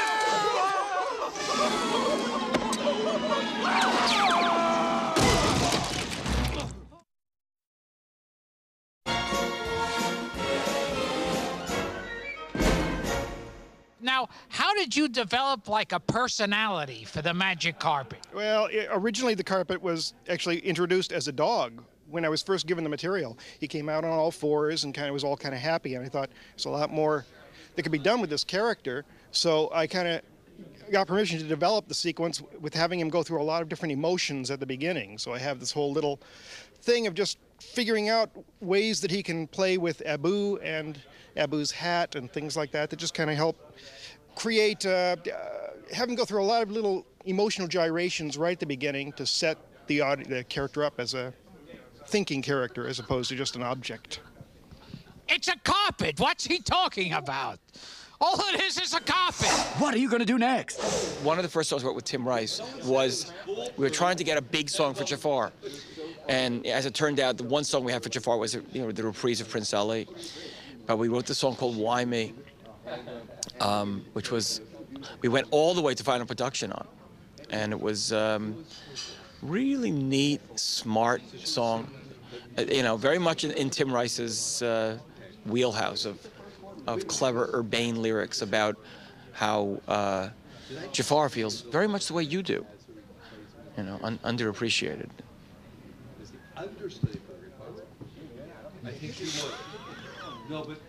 Now, how did you develop like a personality for the magic carpet? Well, it, originally the carpet was actually introduced as a dog. When I was first given the material, he came out on all fours and kind of was all kind of happy, and I thought there's a lot more that could be done with this character. So I kind of got permission to develop the sequence with having him go through a lot of different emotions at the beginning. So I have this whole little thing of just figuring out ways that he can play with Abu and Abu's hat and things like that that just kind of help create, uh, uh, have him go through a lot of little emotional gyrations right at the beginning to set the, the character up as a thinking character as opposed to just an object. It's a carpet. What's he talking about? All it is is a carpet. What are you going to do next? One of the first songs I wrote with Tim Rice was we were trying to get a big song for Jafar. And as it turned out, the one song we had for Jafar was, you know, the reprise of Prince Ali. But we wrote this song called Why Me, um, which was, we went all the way to final production on. And it was um, really neat, smart song. Uh, you know, very much in, in Tim Rice's uh, wheelhouse of, of clever, urbane lyrics about how uh, Jafar feels very much the way you do, you know, un underappreciated. Understatement. I think you would. No, but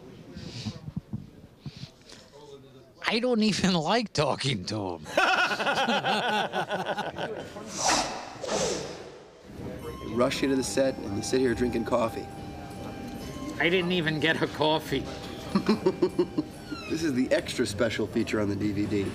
I don't even like talking to him. You rush into the set and you sit here drinking coffee. I didn't even get a coffee. This is the extra special feature on the D V D.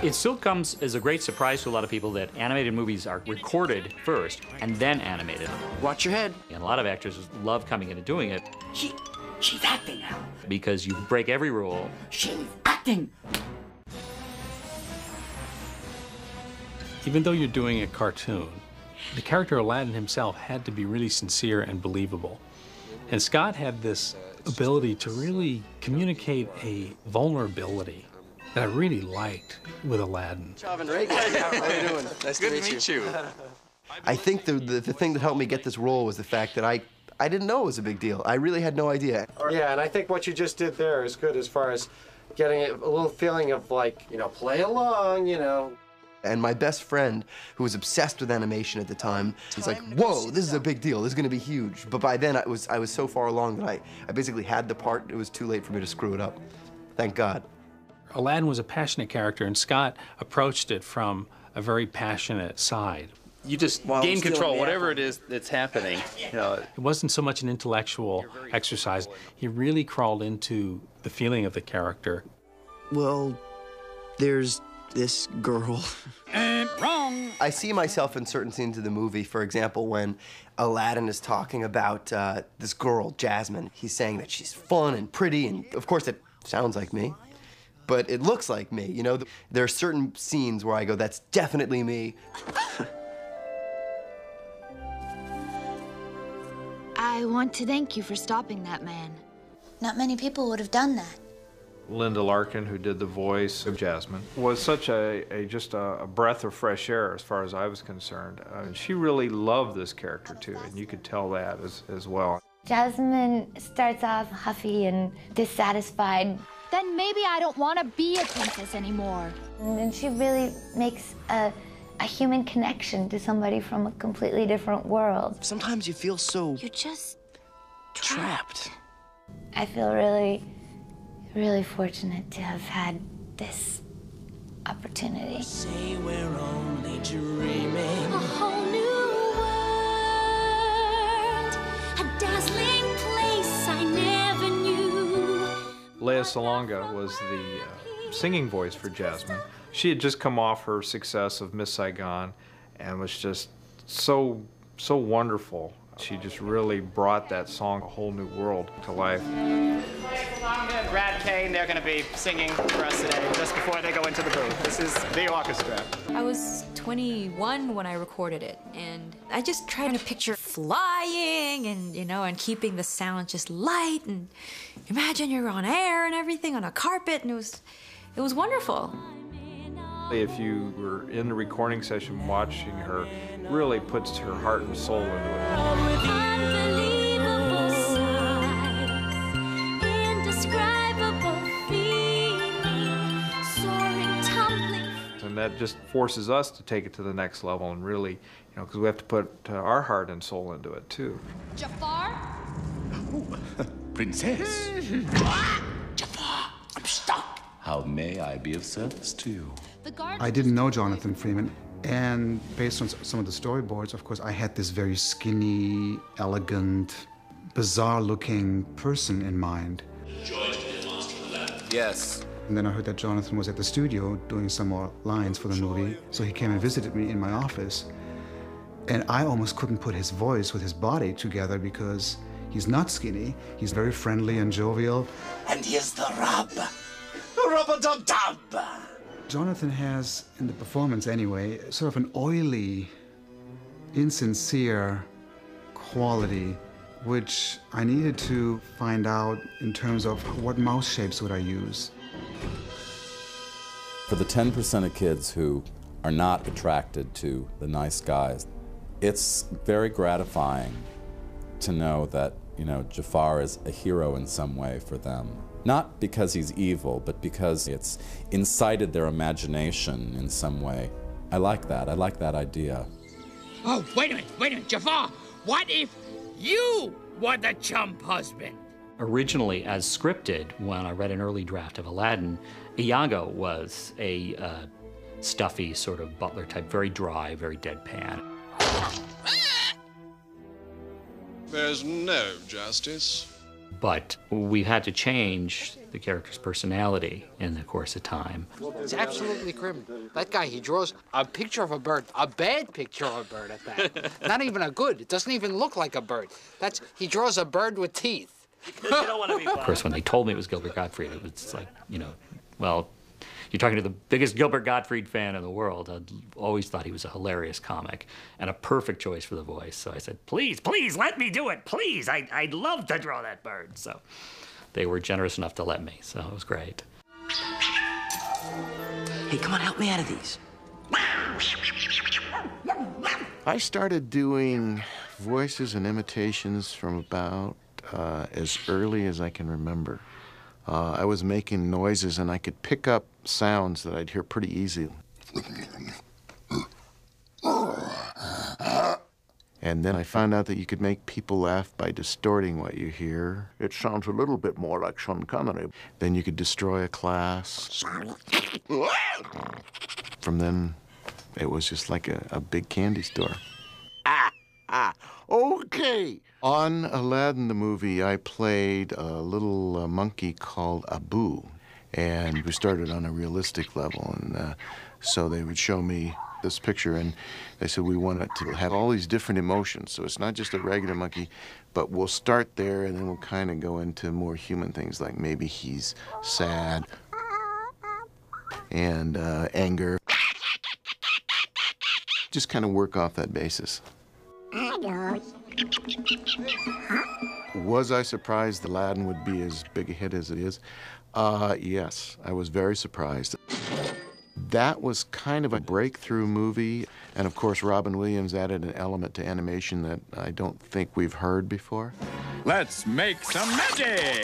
It still comes as a great surprise to a lot of people that animated movies are recorded first and then animated. Watch your head. And a lot of actors love coming in and doing it. She, she's acting now. Because you break every rule. She's acting. Even though you're doing a cartoon, the character Aladdin himself had to be really sincere and believable. And Scott had this ability to really communicate a vulnerability that I really liked with Aladdin. Great. How are you doing? Nice to meet you. I think the, the the thing that helped me get this role was the fact that I I didn't know it was a big deal. I really had no idea. Yeah, and I think what you just did there is good as far as getting a little feeling of like, you know, play along, you know. And my best friend, who was obsessed with animation at the time, was like, whoa, this is a big deal. This is going to be huge. But by then, I was, I was so far along that I, I basically had the part. It was too late for me to screw it up. Thank God. Aladdin was a passionate character, and Scott approached it from a very passionate side. You just gain control, whatever it is that's happening. You know. It wasn't so much an intellectual exercise. He really crawled into the feeling of the character. Well, there's this girl. And wrong. I see myself in certain scenes of the movie. For example, when Aladdin is talking about uh, this girl, Jasmine. He's saying that she's fun and pretty, and of course it sounds like me, but it looks like me. You know, there are certain scenes where I go, that's definitely me. I want to thank you for stopping that man. Not many people would have done that. Linda Larkin, who did the voice of Jasmine, was such a, a just a, a breath of fresh air as far as I was concerned. Uh, and she really loved this character too, and you could tell that as, as well. Jasmine starts off huffy and dissatisfied. Then maybe I don't want to be a princess anymore. And then she really makes a, a human connection to somebody from a completely different world. Sometimes you feel so... You're just trapped. trapped. I feel really, really fortunate to have had this opportunity. Say we're only dreaming. A whole new world, a dazzling place I never knew. Lea Salonga was the uh, singing voice for Jasmine. She had just come off her success of Miss Saigon and was just so, so wonderful. She just really brought that song, A Whole New World, to life. Salonga and Brad Kane, they're going to be singing for us today just before they go into the booth. This is the orchestra. I was twenty-one when I recorded it, and I just tried to picture flying and, you know, and keeping the sound just light, and imagine you're on air and everything on a carpet, and it was, it was wonderful. If you were in the recording session watching her, really puts her heart and soul into it. Unbelievable sights, indescribable feeling, soaring, tumbling. And that just forces us to take it to the next level and really, you know, because we have to put uh, our heart and soul into it too. Jafar? Princess. Jafar, I'm stuck. How may I be of service to you? I didn't know Jonathan Freeman, and based on some of the storyboards, of course, I had this very skinny, elegant, bizarre-looking person in mind. Yes. And then I heard that Jonathan was at the studio doing some more lines for the movie, so he came and visited me in my office. And I almost couldn't put his voice with his body together because he's not skinny, he's very friendly and jovial. And here's the rub. Rub-a-dub-dub. Jonathan has, in the performance anyway, sort of an oily, insincere quality, which I needed to find out in terms of what mouth shapes would I use. For the ten percent of kids who are not attracted to the nice guys, it's very gratifying to know that, you know, Jafar is a hero in some way for them. Not because he's evil, but because it's incited their imagination in some way. I like that. I like that idea. Oh, wait a minute, wait a minute, Jafar. What if you were the chump husband? Originally, as scripted, when I read an early draft of Aladdin, Iago was a uh, stuffy sort of butler type, very dry, very deadpan. There's no justice. But we had to change the character's personality in the course of time. It's absolutely criminal. That guy, he draws a picture of a bird, a bad picture of a bird at that. Not even a good. It doesn't even look like a bird. That's he draws a bird with teeth. Of course, when they told me it was Gilbert Gottfried, it was like, you know, well, you're talking to the biggest Gilbert Gottfried fan in the world. I always thought he was a hilarious comic and a perfect choice for the voice. So I said, please, please, let me do it. Please, I, I'd love to draw that bird. So they were generous enough to let me, so it was great. Hey, come on, help me out of these. I started doing voices and imitations from about uh, as early as I can remember. Uh, I was making noises, and I could pick up sounds that I'd hear pretty easy. And then I found out that you could make people laugh by distorting what you hear. It sounds a little bit more like Sean Connery. Then you could destroy a class. From then, it was just like a, a big candy store. Ah, ah, okay. On Aladdin the movie, I played a little uh, monkey called Abu, and we started on a realistic level, and uh, so they would show me this picture, and they said we want it to have all these different emotions, so it's not just a regular monkey, but we'll start there, and then we'll kind of go into more human things, like maybe he's sad, and uh, anger. Just kind of work off that basis. Was I surprised Aladdin would be as big a hit as it is? Uh, yes, I was very surprised. That was kind of a breakthrough movie, and of course Robin Williams added an element to animation that I don't think we've heard before. Let's make some magic!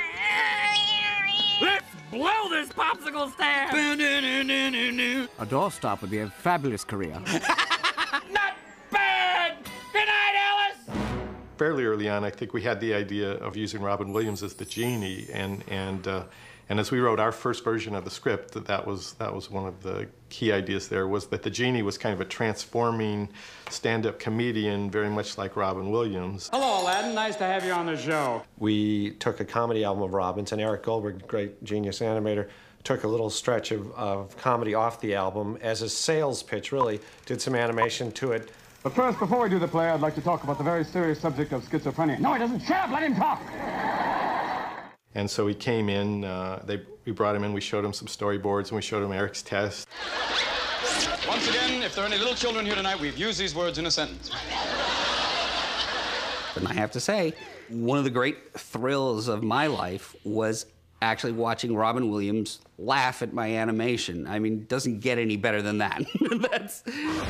Let's blow this popsicle stand! A doorstop would be a fabulous career. Not bad! Good night, Alice! Fairly early on, I think we had the idea of using Robin Williams as the genie, and and uh, and as we wrote our first version of the script, that that was that was one of the key ideas. There was that the genie was kind of a transforming stand-up comedian, very much like Robin Williams. Hello, Aladdin. Nice to have you on the show. We took a comedy album of Robin's, and Eric Goldberg, great genius animator, took a little stretch of, of comedy off the album as a sales pitch, really, did some animation to it. But first, before we do the play, I'd like to talk about the very serious subject of schizophrenia. No, he doesn't. Shut up! Let him talk! And so he came in, uh, they, we brought him in, we showed him some storyboards, and we showed him Eric's test. Once again, if there are any little children here tonight, we've used these words in a sentence. And I have to say, one of the great thrills of my life was actually watching Robin Williams laugh at my animation. I mean, it doesn't get any better than that. That's...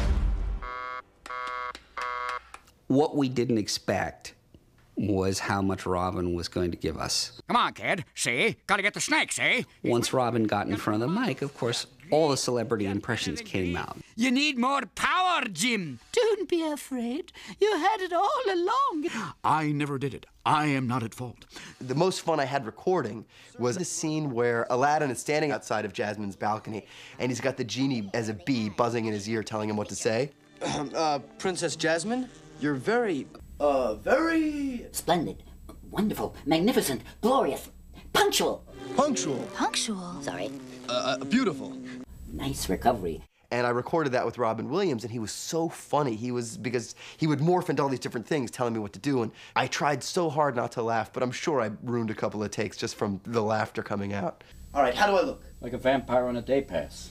What we didn't expect was how much Robin was going to give us. Come on, kid. See? Gotta get the snake, see? Once Robin got in front of the mic, of course, all the celebrity impressions came out. You need more power, Jim. Don't be afraid. You had it all along. I never did it. I am not at fault. The most fun I had recording was the scene where Aladdin is standing outside of Jasmine's balcony, and he's got the genie as a bee buzzing in his ear telling him what to say. uh, Princess Jasmine, you're very, uh, very... Splendid, wonderful, magnificent, glorious, punctual. Punctual. Punctual. Sorry. Uh, uh, beautiful. Nice recovery. And I recorded that with Robin Williams, and he was so funny. He was, because he would morph into all these different things, telling me what to do, and I tried so hard not to laugh, but I'm sure I ruined a couple of takes just from the laughter coming out. All right, how do I look? Like a vampire on a day pass.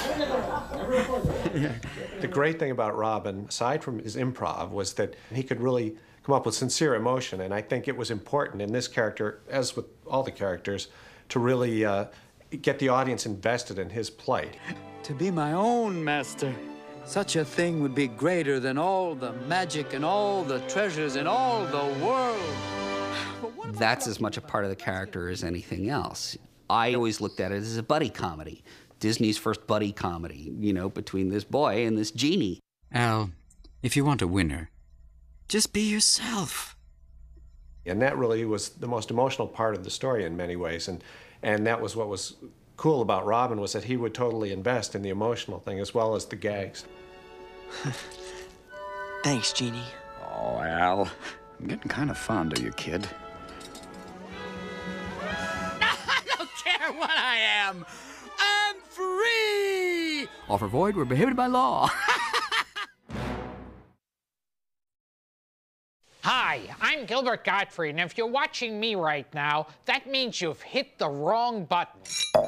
The great thing about Robin, aside from his improv, was that he could really come up with sincere emotion, and I think it was important in this character, as with all the characters, to really uh, get the audience invested in his plight. To be my own master, such a thing would be greater than all the magic and all the treasures in all the world. That's as much a part of the character as anything else. I always looked at it as a buddy comedy. Disney's first buddy comedy, you know, between this boy and this genie. Al, if you want a winner, just be yourself. And that really was the most emotional part of the story in many ways. And, and that was what was cool about Robin, was that he would totally invest in the emotional thing as well as the gags. Thanks, Genie. Oh, Al, I'm getting kind of fond of you, kid. matter what I am, I'm free! Offer void, we're prohibited by law. Hi, I'm Gilbert Gottfried, and if you're watching me right now, that means you've hit the wrong button.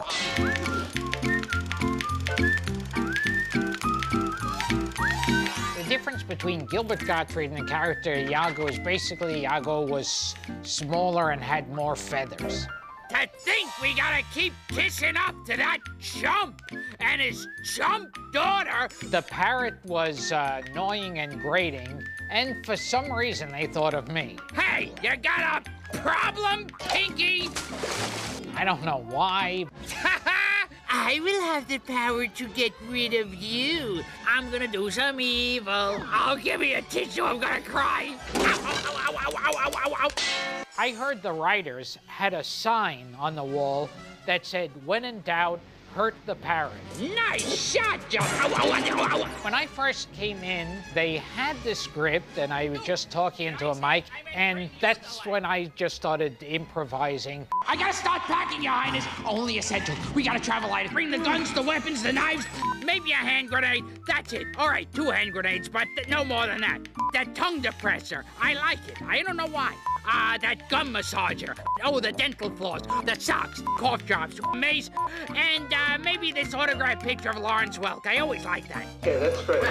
The difference between Gilbert Gottfried and the character Iago is basically Iago was smaller and had more feathers. To think we gotta keep kissing up to that chump and his chump daughter. The parrot was uh, annoying and grating, and for some reason they thought of me. Hey, you got a problem, Pinky? I don't know why. I will have the power to get rid of you. I'm gonna do some evil. Oh, give me a tissue, I'm gonna cry. Ow, ow, ow, ow, ow, ow, ow, ow. I heard the writers had a sign on the wall that said, when in doubt, hurt the parrot. Nice shot, Joe. Ow, ow, ow, ow. When I first came in, they had the script, and I was just talking into a mic, and that's when I just started improvising. I gotta start packing, Your Highness. Only essential. We gotta travel items. Bring the guns, the weapons, the knives, maybe a hand grenade. That's it. All right, two hand grenades, but no more than that. That tongue depressor. I like it. I don't know why. Ah, uh, that gum massager. Oh, the dental floss, the socks, cough drops, mace, and uh, maybe this autographed picture of Lawrence Welk. I always like that. Okay, that's great.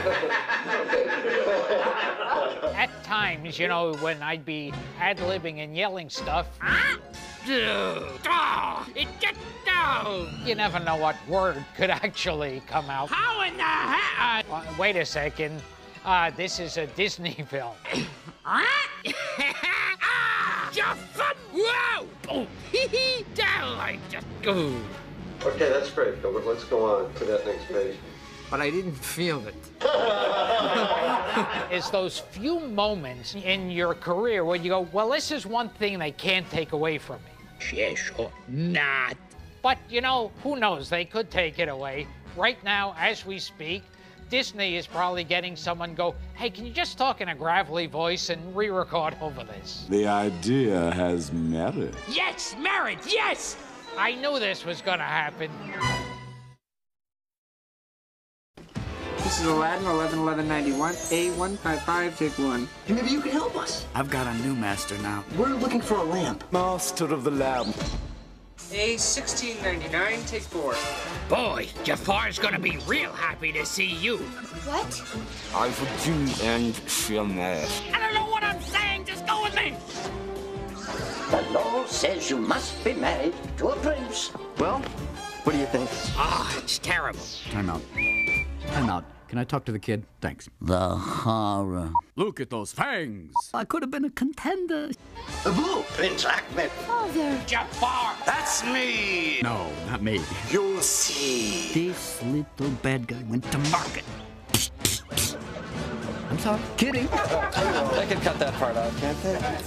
At times, you know, when I'd be ad-libbing and yelling stuff, ah! Oh, it gets down. You never know what word could actually come out. How in the heck? Uh, wait a second. Uh, this is a Disney film. ah! Jaffa! Whoa! Oh, down like just go. Okay, that's great, Gilbert. Let's go on to that next page. But I didn't feel it. It's those few moments in your career where you go, well, this is one thing they can't take away from me. Yes or not. But, you know, who knows? They could take it away. Right now, as we speak, Disney is probably getting someone go, hey, can you just talk in a gravelly voice and re-record over this? The idea has merit. Yes, merit, yes! I knew this was gonna happen. This is Aladdin, eleven eleven ninety-one, A one five five, take one. Hey, maybe you can help us. I've got a new master now. We're looking for a lamp. Master of the lamp. A sixteen ninety-nine, take four. Boy, Jafar's gonna be real happy to see you. What? I for Jew and Shilmash. I don't know what I'm saying, just go with me. The law says you must be married to a prince. Well, what do you think? Ah, oh, it's terrible. Time out. Time out. Can I talk to the kid? Thanks. The horror. Look at those fangs. I could have been a contender. Abu, Prince Ahmed. Father. Jafar. That's me. No, not me. You'll see. This little bad guy went to market. I'm sorry. Kidding. I can cut that part out, can't they?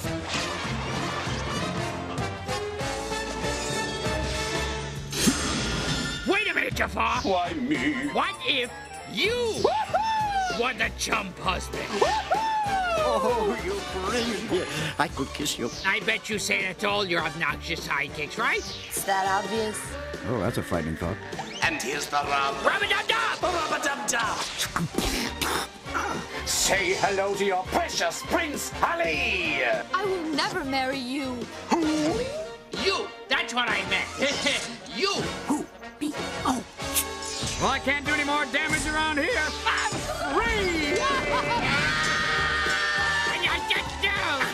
Wait a minute, Jafar. Why me? What if you were the chump husband? Oh, you brilliant. I could kiss you. I bet you say that to all your obnoxious sidekicks, right? Is that obvious? Oh, that's a frightening thought. And here's the rub. Rub-a-dub-dub! Rub-a-dub-dub! Say hello to your precious Prince Ali! I will never marry you. Who? You! That's what I meant. You! Who? Me? Oh. Well, I can't do any more damage around here. I'm free! And you get down!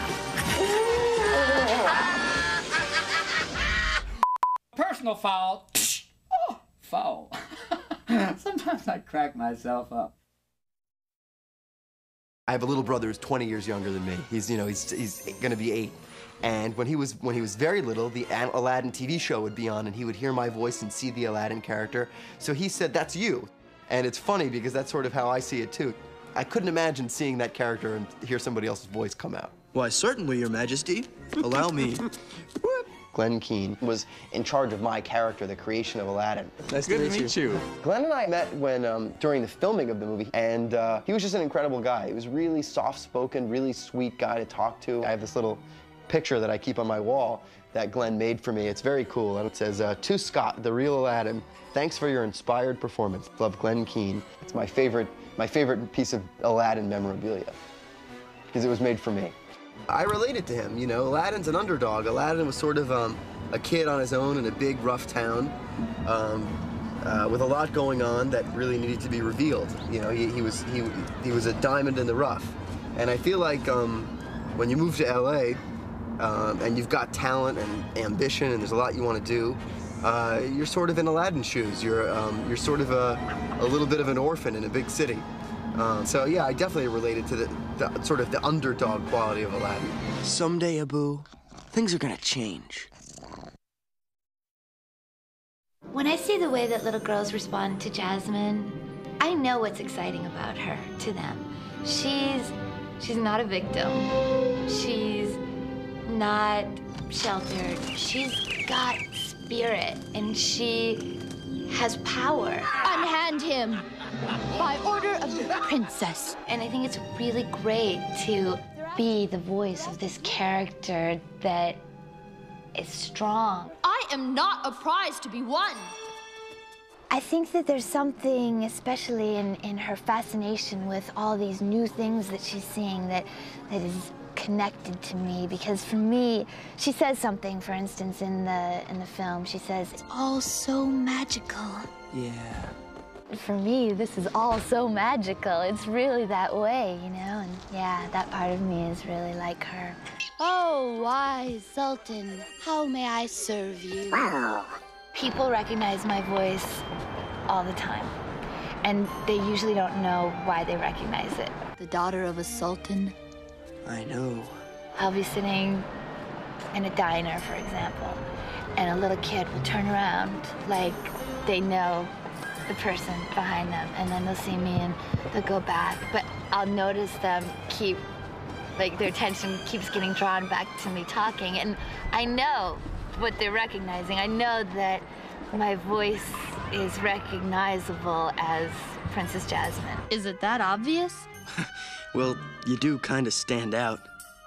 Personal foul. Oh, foul. Sometimes I crack myself up. I have a little brother who's twenty years younger than me. He's, you know, he's, he's gonna be eight. And when he was when he was very little, the Aladdin T V show would be on, and he would hear my voice and see the Aladdin character. So he said, "That's you." And it's funny because that's sort of how I see it too. I couldn't imagine seeing that character and hear somebody else's voice come out. Why, certainly, Your Majesty. Allow me. Glenn Keane was in charge of my character, the creation of Aladdin. Nice to meet, to meet you. you. Glenn and I met when um, during the filming of the movie, and uh, he was just an incredible guy. He was really soft-spoken, really sweet guy to talk to. I have this little picture that I keep on my wall that Glenn made for me. It's very cool, and it says, uh, to Scott, the real Aladdin, thanks for your inspired performance. Love, Glenn Keane. It's my favorite, my favorite piece of Aladdin memorabilia, because it was made for me. I related to him, you know, Aladdin's an underdog. Aladdin was sort of um, a kid on his own in a big, rough town, um, uh, with a lot going on that really needed to be revealed. You know, he, he, was, he, he was a diamond in the rough. And I feel like um, when you move to L A, Um, and you've got talent and ambition, and there's a lot you want to do, uh, you're sort of in Aladdin's shoes. You're, um, you're sort of a, a little bit of an orphan in a big city. Um, so yeah, I definitely related to the, the sort of the underdog quality of Aladdin. Someday, Abu, things are gonna change. When I see the way that little girls respond to Jasmine, I know what's exciting about her to them. She's, she's not a victim. She's not sheltered. She's got spirit, and she has power. Unhand him by order of the princess. And I think it's really great to be the voice of this character that is strong. I am not a prize to be won. I think that there's something, especially in, in her fascination with all these new things that she's seeing, that, that is connected to me, because for me, she says something, for instance, in the in the film, she says, it's all so magical. Yeah. For me, this is all so magical. It's really that way, you know, and yeah, that part of me is really like her. Oh, wise Sultan, how may I serve you? People recognize my voice all the time, and they usually don't know why they recognize it. The daughter of a sultan. I know. I'll be sitting in a diner, for example, and a little kid will turn around like they know the person behind them, and then they'll see me and they'll go back. But I'll notice them keep, like their attention keeps getting drawn back to me talking, and I know what they're recognizing. I know that my voice is recognizable as Princess Jasmine. Is it that obvious? Well, you do kind of stand out.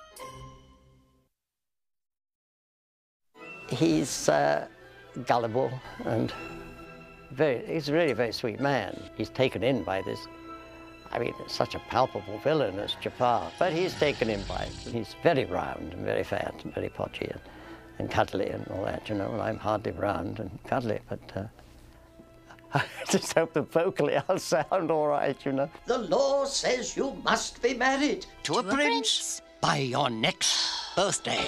He's uh, gullible and very, he's a really very sweet man. He's taken in by this, I mean, such a palpable villain as Jafar, but he's taken in by it. He's very round and very fat and very podgy and, and cuddly and all that, you know, and I'm hardly round and cuddly, but uh, I just hope that vocally I'll sound all right, you know. The law says you must be married to, To a, a prince, prince. by your next birthday.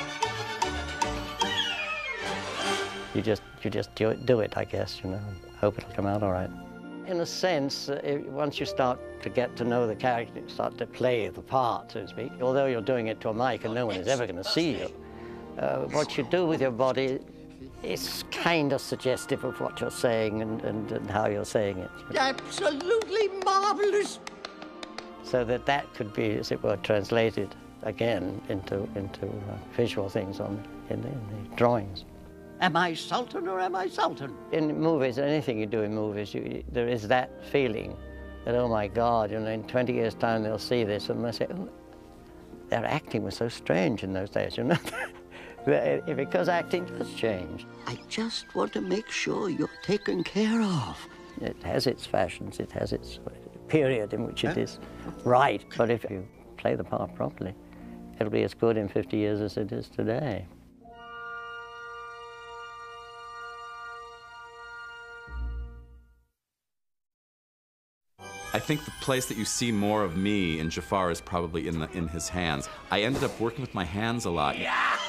You just, you just do it, do it, I guess, you know, and hope it'll come out all right. In a sense, uh, it, once you start to get to know the character, you start to play the part, so to speak, although you're doing it to a mic and no one is ever going to see you, uh, what you do with your body is kind of suggestive of what you're saying and, and, and how you're saying it. Absolutely marvelous. So that that could be, as it were, translated again into, into uh, visual things on, in, the, in the drawings. Am I Sultan or am I Sultan? In movies, anything you do in movies, you, there is that feeling that, oh my God, you know, in twenty years' time they'll see this and they'll say, oh, their acting was so strange in those days, you know. Because acting does change. I just want to make sure you're taken care of. It has its fashions, it has its period in which it is right. But if you play the part properly, it'll be as good in fifty years as it is today. I think the place that you see more of me in Jafar is probably in, the, in his hands. I ended up working with my hands a lot.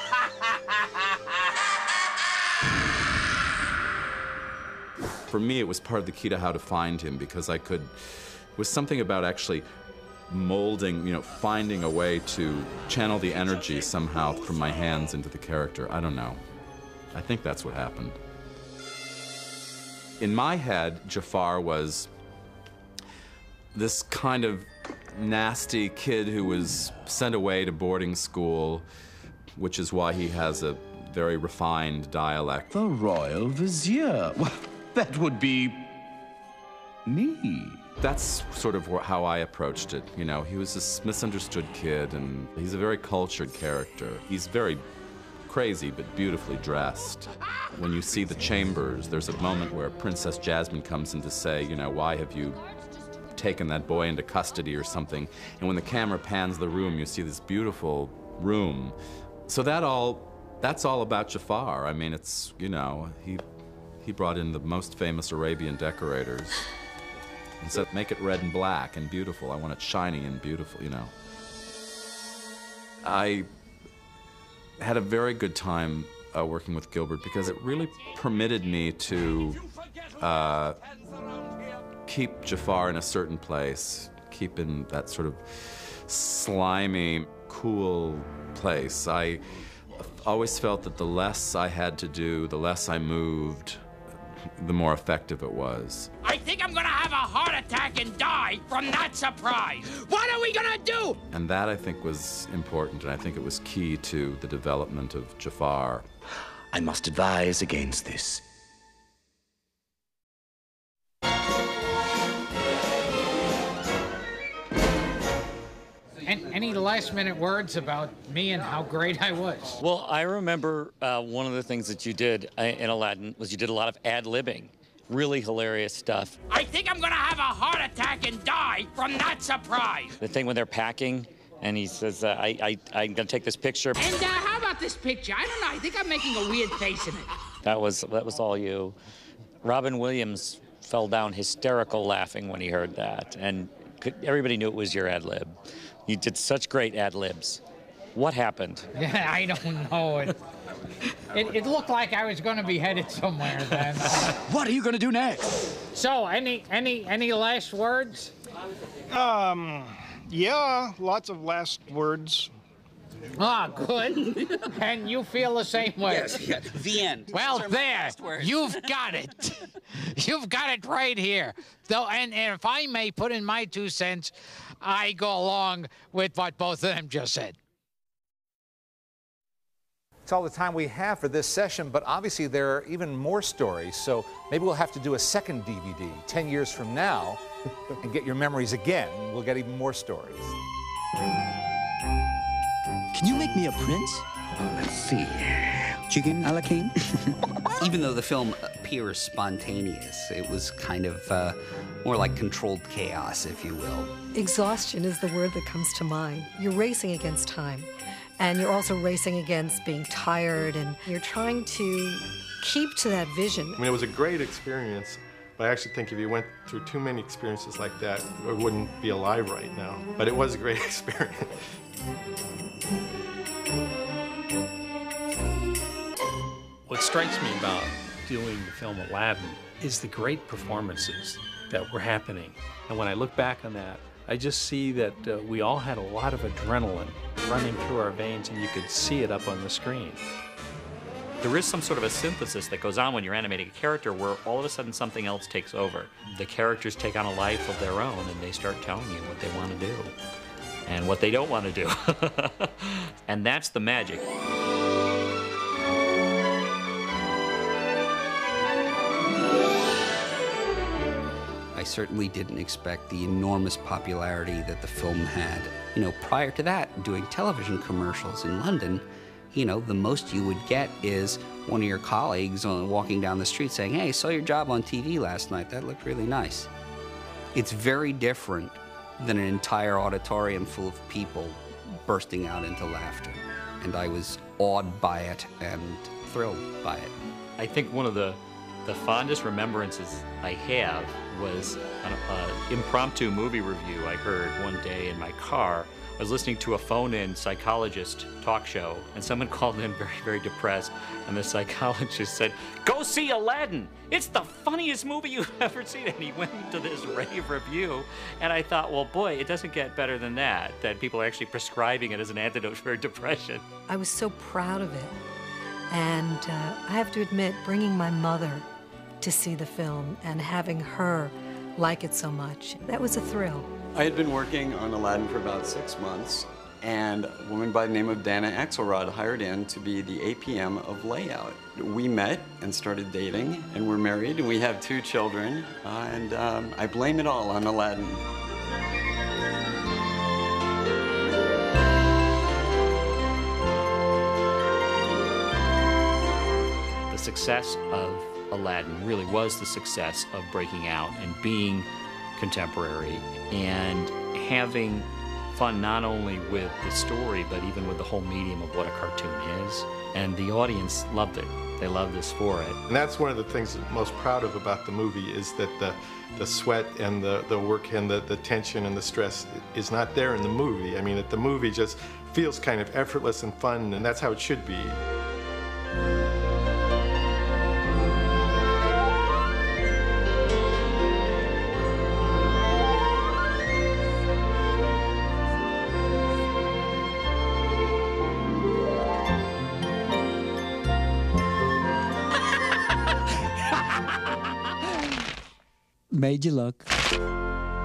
For me, it was part of the key to how to find him, because I could, was something about actually molding, you know, finding a way to channel the energy somehow from my hands into the character. I don't know. I think that's what happened. In my head, Jafar was this kind of nasty kid who was sent away to boarding school, which is why he has a very refined dialect. The royal vizier. Well, that would be me. That's sort of how I approached it. You know, he was this misunderstood kid, and he's a very cultured character. He's very crazy, but beautifully dressed. When you see the chambers, there's a moment where Princess Jasmine comes in to say, you know, why have you taken that boy into custody or something? And when the camera pans the room, you see this beautiful room. So that all, that's all about Jafar. I mean, it's, you know, he, he brought in the most famous Arabian decorators. And said, make it red and black and beautiful. I want it shiny and beautiful, you know. I had a very good time uh, working with Gilbert because it really permitted me to uh, keep Jafar in a certain place, keep in that sort of slimy, cool place. I always felt that the less I had to do, the less I moved, the more effective it was. I think I'm gonna have a heart attack and die from that surprise. What are we gonna do? And that, I think, was important, and I think it was key to the development of Jafar. I must advise against this. And any last-minute words about me and how great I was? Well, I remember uh, one of the things that you did uh, in Aladdin was you did a lot of ad-libbing. Really hilarious stuff. I think I'm gonna have a heart attack and die from that surprise. The thing when they're packing, and he says, uh, I, I, I'm gonna take this picture. And uh, how about this picture? I don't know, I think I'm making a weird face in it. That was, that was all you. Robin Williams fell down hysterical laughing when he heard that, and could, everybody knew it was your ad-lib. You did such great ad-libs. What happened? Yeah, I don't know. It, it, it looked like I was going to be headed somewhere then. What are you going to do next? So, any any any last words? Um, yeah, lots of last words. Ah, good. And you feel the same way? Yes, yes. The end. Well, Those are my there. last words. You've got it. You've got it right here. Though, and, and if I may put in my two cents, I go along with what both of them just said. It's all the time we have for this session, but obviously there are even more stories, so maybe we'll have to do a second D V D ten years from now and get your memories again. We'll get even more stories. Can you make me a prince? Oh, let's see. Chicken a la king? Even though the film appears spontaneous, it was kind of uh, more like controlled chaos, if you will. Exhaustion is the word that comes to mind. You're racing against time, and you're also racing against being tired, and you're trying to keep to that vision. I mean, it was a great experience, but I actually think if you went through too many experiences like that, I wouldn't be alive right now. But it was a great experience. What strikes me about doing the film Aladdin is the great performances that were happening. And when I look back on that, I just see that uh, we all had a lot of adrenaline running through our veins, and you could see it up on the screen. There is some sort of a synthesis that goes on when you're animating a character where all of a sudden something else takes over. The characters take on a life of their own, and they start telling you what they want to do and what they don't want to do. And that's the magic. I certainly didn't expect the enormous popularity that the film had. You know, prior to that, doing television commercials in London, you know, the most you would get is one of your colleagues uh, walking down the street saying, hey, saw your job on T V last night. That looked really nice. It's very different than an entire auditorium full of people bursting out into laughter. And I was awed by it and thrilled by it. I think one of the, the fondest remembrances I have was an uh, impromptu movie review I heard one day in my car. I was listening to a phone-in psychologist talk show, and someone called in very, very depressed, and the psychologist said, "Go see Aladdin! It's the funniest movie you've ever seen." And he went into this rave review, and I thought, well, boy, it doesn't get better than that, that people are actually prescribing it as an antidote for depression. I was so proud of it. And uh, I have to admit, bringing my mother to see the film and having her like it so much, that was a thrill. I had been working on Aladdin for about six months, and a woman by the name of Dana Axelrod hired in to be the A P M of layout. We met and started dating, and we're married, and we have two children, uh, and um, I blame it all on Aladdin. The success of Aladdin really was the success of breaking out and being contemporary and having fun not only with the story but even with the whole medium of what a cartoon is. And the audience loved it. They loved us for it. And that's one of the things I'm most proud of about the movie is that the, the sweat and the, the work and the, the tension and the stress is not there in the movie. I mean, it, the movie just feels kind of effortless and fun, and that's how it should be. Made you look.